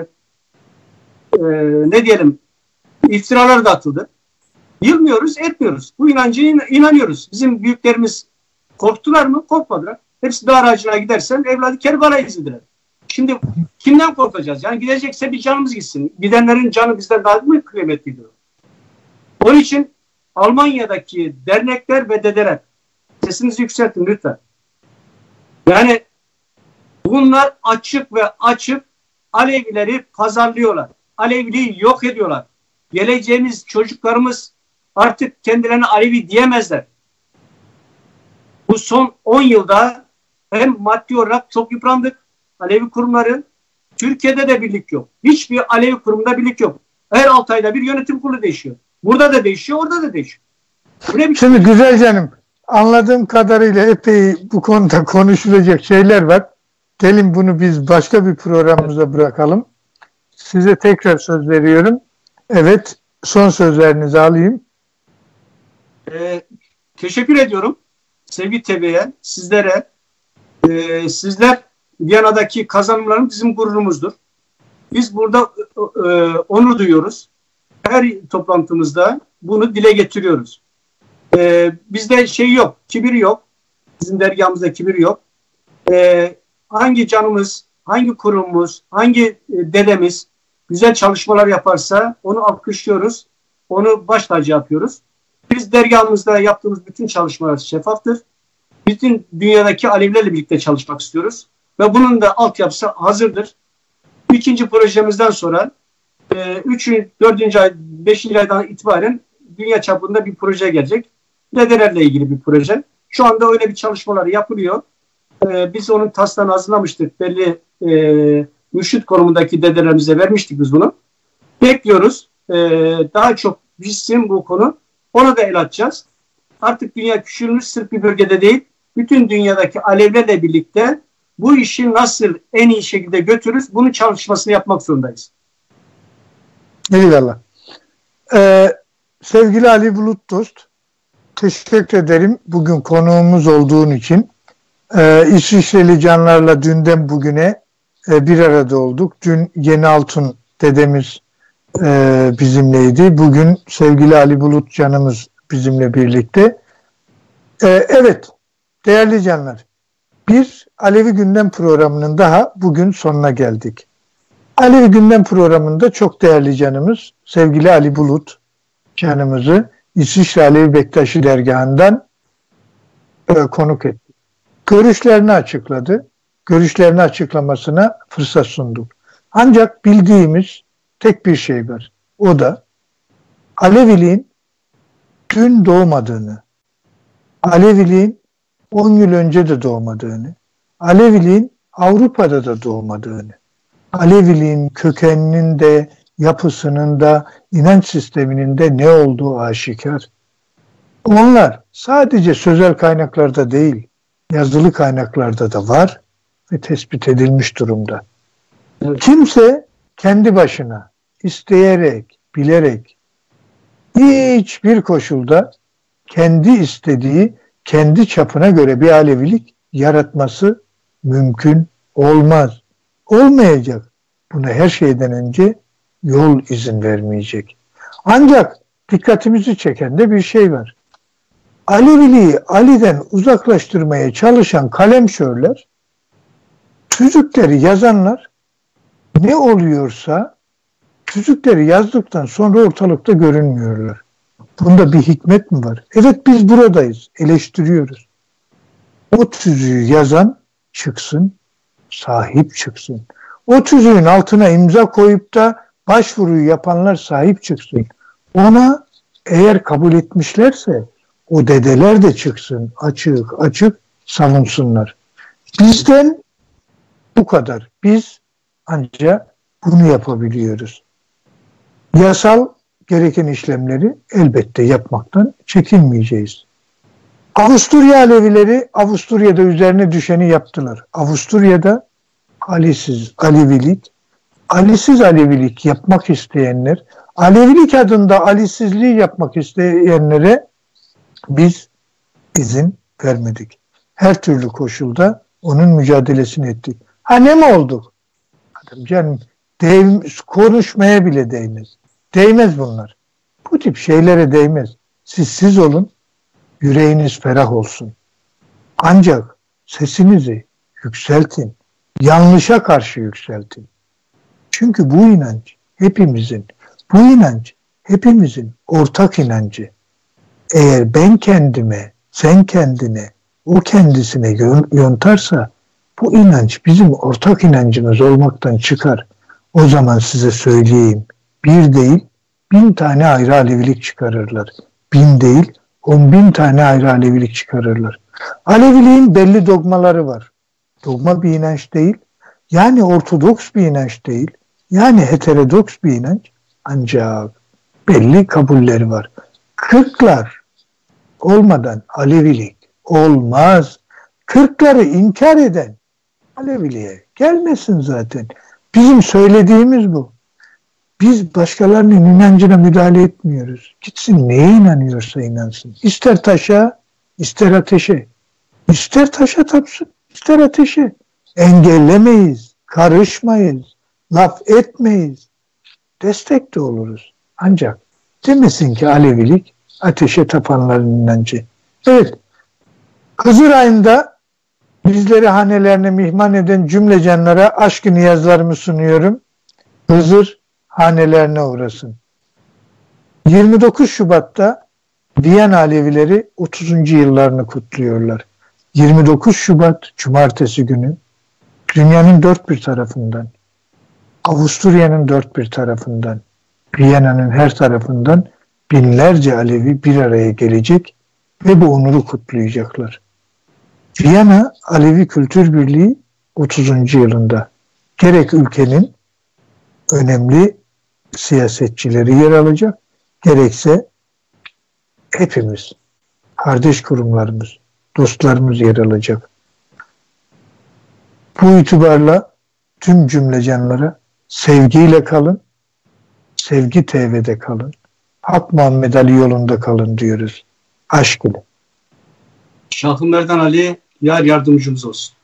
ne diyelim iftiralar da atıldı. Yılmıyoruz, etmiyoruz. Bu inancı inanıyoruz. Bizim büyüklerimiz korktular mı? Korkmadılar. Hepsi dağ aracına gidersen evladı Kerbala'ya izlediler. Şimdi kimden korkacağız? Yani gidecekse bir canımız gitsin. Gidenlerin canı bizden daha mı kıymetliydi? Onun için Almanya'daki dernekler ve dedeler sesinizi yükseltin lütfen. Yani bunlar açık ve açık Alevileri pazarlıyorlar. Aleviliği yok ediyorlar. Geleceğimiz çocuklarımız artık kendilerine Alevi diyemezler. Bu son 10 yılda hem maddi olarak çok yıprandık. Alevi kurumları, Türkiye'de de birlik yok. Hiçbir Alevi kurumunda birlik yok. Her 6 ayda bir yönetim kurulu değişiyor. Burada da değişiyor, orada da değişiyor. Şimdi güzel canım, anladığım kadarıyla epey bu konuda konuşulacak şeyler var. Gelin bunu biz başka bir programımıza bırakalım. Size tekrar söz veriyorum. Evet, son sözlerinizi alayım. Teşekkür ediyorum Sevgi TV'ye, sizlere. Sizler Viyana'daki kazanımların bizim gururumuzdur. Biz burada onur duyuyoruz. Her toplantımızda bunu dile getiriyoruz. Bizde şey yok, kibir yok. Bizim dergahımızda kibir yok. Hangi canımız, hangi kurumumuz, hangi dedemiz güzel çalışmalar yaparsa onu alkışlıyoruz. Onu baş tacı yapıyoruz. Biz dergahımızda yaptığımız bütün çalışmalar şeffaftır. Bütün dünyadaki Alevilerle birlikte çalışmak istiyoruz. Ve bunun da altyapısı hazırdır. 2. projemizden sonra 3. 4. ay, 5. aydan itibaren dünya çapında bir proje gelecek. Dedelerle ilgili bir proje. Şu anda öyle bir çalışmalar yapılıyor. Biz onun taslağını hazırlamıştık. Belli mürşit konumundaki dedelerimize vermiştik biz bunu. Bekliyoruz. Daha çok bilsin bu konu. Ona da el atacağız. Artık dünya küçülmüş, sırf bir bölgede değil. Bütün dünyadaki Alevilerle birlikte bu işi nasıl en iyi şekilde götürürüz, bunun çalışmasını yapmak zorundayız. Eyvallah. Sevgili Ali Bulut Dost, teşekkür ederim bugün konuğumuz olduğun için. İsviçreli canlarla dünden bugüne bir arada olduk. Dün Yeni Altun dedemiz bizimleydi. Bugün sevgili Ali Bulut canımız bizimle birlikte. Evet, değerli canlar, bir Alevi Gündem programının daha bugün sonuna geldik. Alevi Gündem programında çok değerli canımız sevgili Ali Bulut canımızı İsviçre Alevi Bektaşi dergahından konuk etti. Görüşlerini açıkladı. Görüşlerini açıklamasına fırsat sunduk. Ancak bildiğimiz tek bir şey var. O da Aleviliğin dün doğmadığını, Aleviliğin 10 yıl önce de doğmadığını, Aleviliğin Avrupa'da da doğmadığını, Aleviliğin kökeninin de, yapısının da, inanç sisteminin de ne olduğu aşikar. Onlar sadece sözel kaynaklarda değil, yazılı kaynaklarda da var ve tespit edilmiş durumda. Evet. Kimse kendi başına, isteyerek, bilerek, hiçbir koşulda kendi istediği, kendi çapına göre bir Alevilik yaratması mümkün olmaz. Olmayacak. Buna her şeyden önce yol izin vermeyecek. Ancak dikkatimizi çeken de bir şey var. Aleviliği Ali'den uzaklaştırmaya çalışan kalemşörler, tüzükleri yazanlar ne oluyorsa tüzükleri yazdıktan sonra ortalıkta görünmüyorlar. Bunda bir hikmet mi var? Evet, biz buradayız, eleştiriyoruz. O tüzüğü yazan çıksın, sahip çıksın. O tüzüğün altına imza koyup da başvuruyu yapanlar sahip çıksın. Ona eğer kabul etmişlerse o dedeler de çıksın, açık açık savunsunlar. Bizden bu kadar. Biz ancak bunu yapabiliyoruz. Yasal gereken işlemleri elbette yapmaktan çekinmeyeceğiz. Avusturya Alevileri Avusturya'da üzerine düşeni yaptılar. Avusturya'da Alisiz Alevilik, Alisiz Alevilik yapmak isteyenler, Alevilik adında Alisizliği yapmak isteyenlere biz izin vermedik. Her türlü koşulda onun mücadelesini ettik. Ha, ne mi olduk? Canım, konuşmaya bile değmez. Değmez bunlar. Bu tip şeylere değmez. Siz olun, yüreğiniz ferah olsun. Ancak sesinizi yükseltin. Yanlışa karşı yükseltin. Çünkü bu inanç hepimizin, bu inanç hepimizin ortak inancı. Eğer ben kendime, sen kendine, o kendisine yontarsa bu inanç bizim ortak inancımız olmaktan çıkar. O zaman size söyleyeyim, bir değil 1000 tane ayrı Alevilik çıkarırlar. 1000 değil 10.000 tane ayrı Alevilik çıkarırlar. Aleviliğin belli dogmaları var. dogma bir inanç değil, yani ortodoks bir inanç değil, yani heterodoks bir inanç, ancak belli kabulleri var. Kırklar olmadan Alevilik olmaz. Kırkları inkar eden Aleviliğe gelmesin zaten. Bizim söylediğimiz bu. Biz başkalarının inancına müdahale etmiyoruz. Gitsin neye inanıyorsa inansın. İster taşa, ister ateşe. İster taşa tapsın, ister ateşe. Engellemeyiz, karışmayız, laf etmeyiz. Destek de oluruz. Ancak demesin ki Alevilik ateşe tapanların inancı. Evet, Hızır ayında bizleri hanelerine mihman eden cümlecanlara aşk-ı niyazlarımı sunuyorum. Hızır hanelerine uğrasın. 29 Şubat'ta Viyana Alevileri 30. yıllarını kutluyorlar. 29 Şubat Cumartesi günü dünyanın dört bir tarafından, Avusturya'nın dört bir tarafından, Viyana'nın her tarafından binlerce Alevi bir araya gelecek ve bu onuru kutlayacaklar. Viyana Alevi Kültür Birliği 30. yılında gerek ülkenin önemli siyasetçileri yer alacak, gerekse hepimiz, kardeş kurumlarımız, dostlarımız yer alacak. Bu itibarla tüm cümlecanlara sevgiyle kalın, Sevgi TV'de kalın, Hak Muhammed Ali yolunda kalın diyoruz. Aşk ile. Şahı Merdan Ali yar yardımcımız olsun.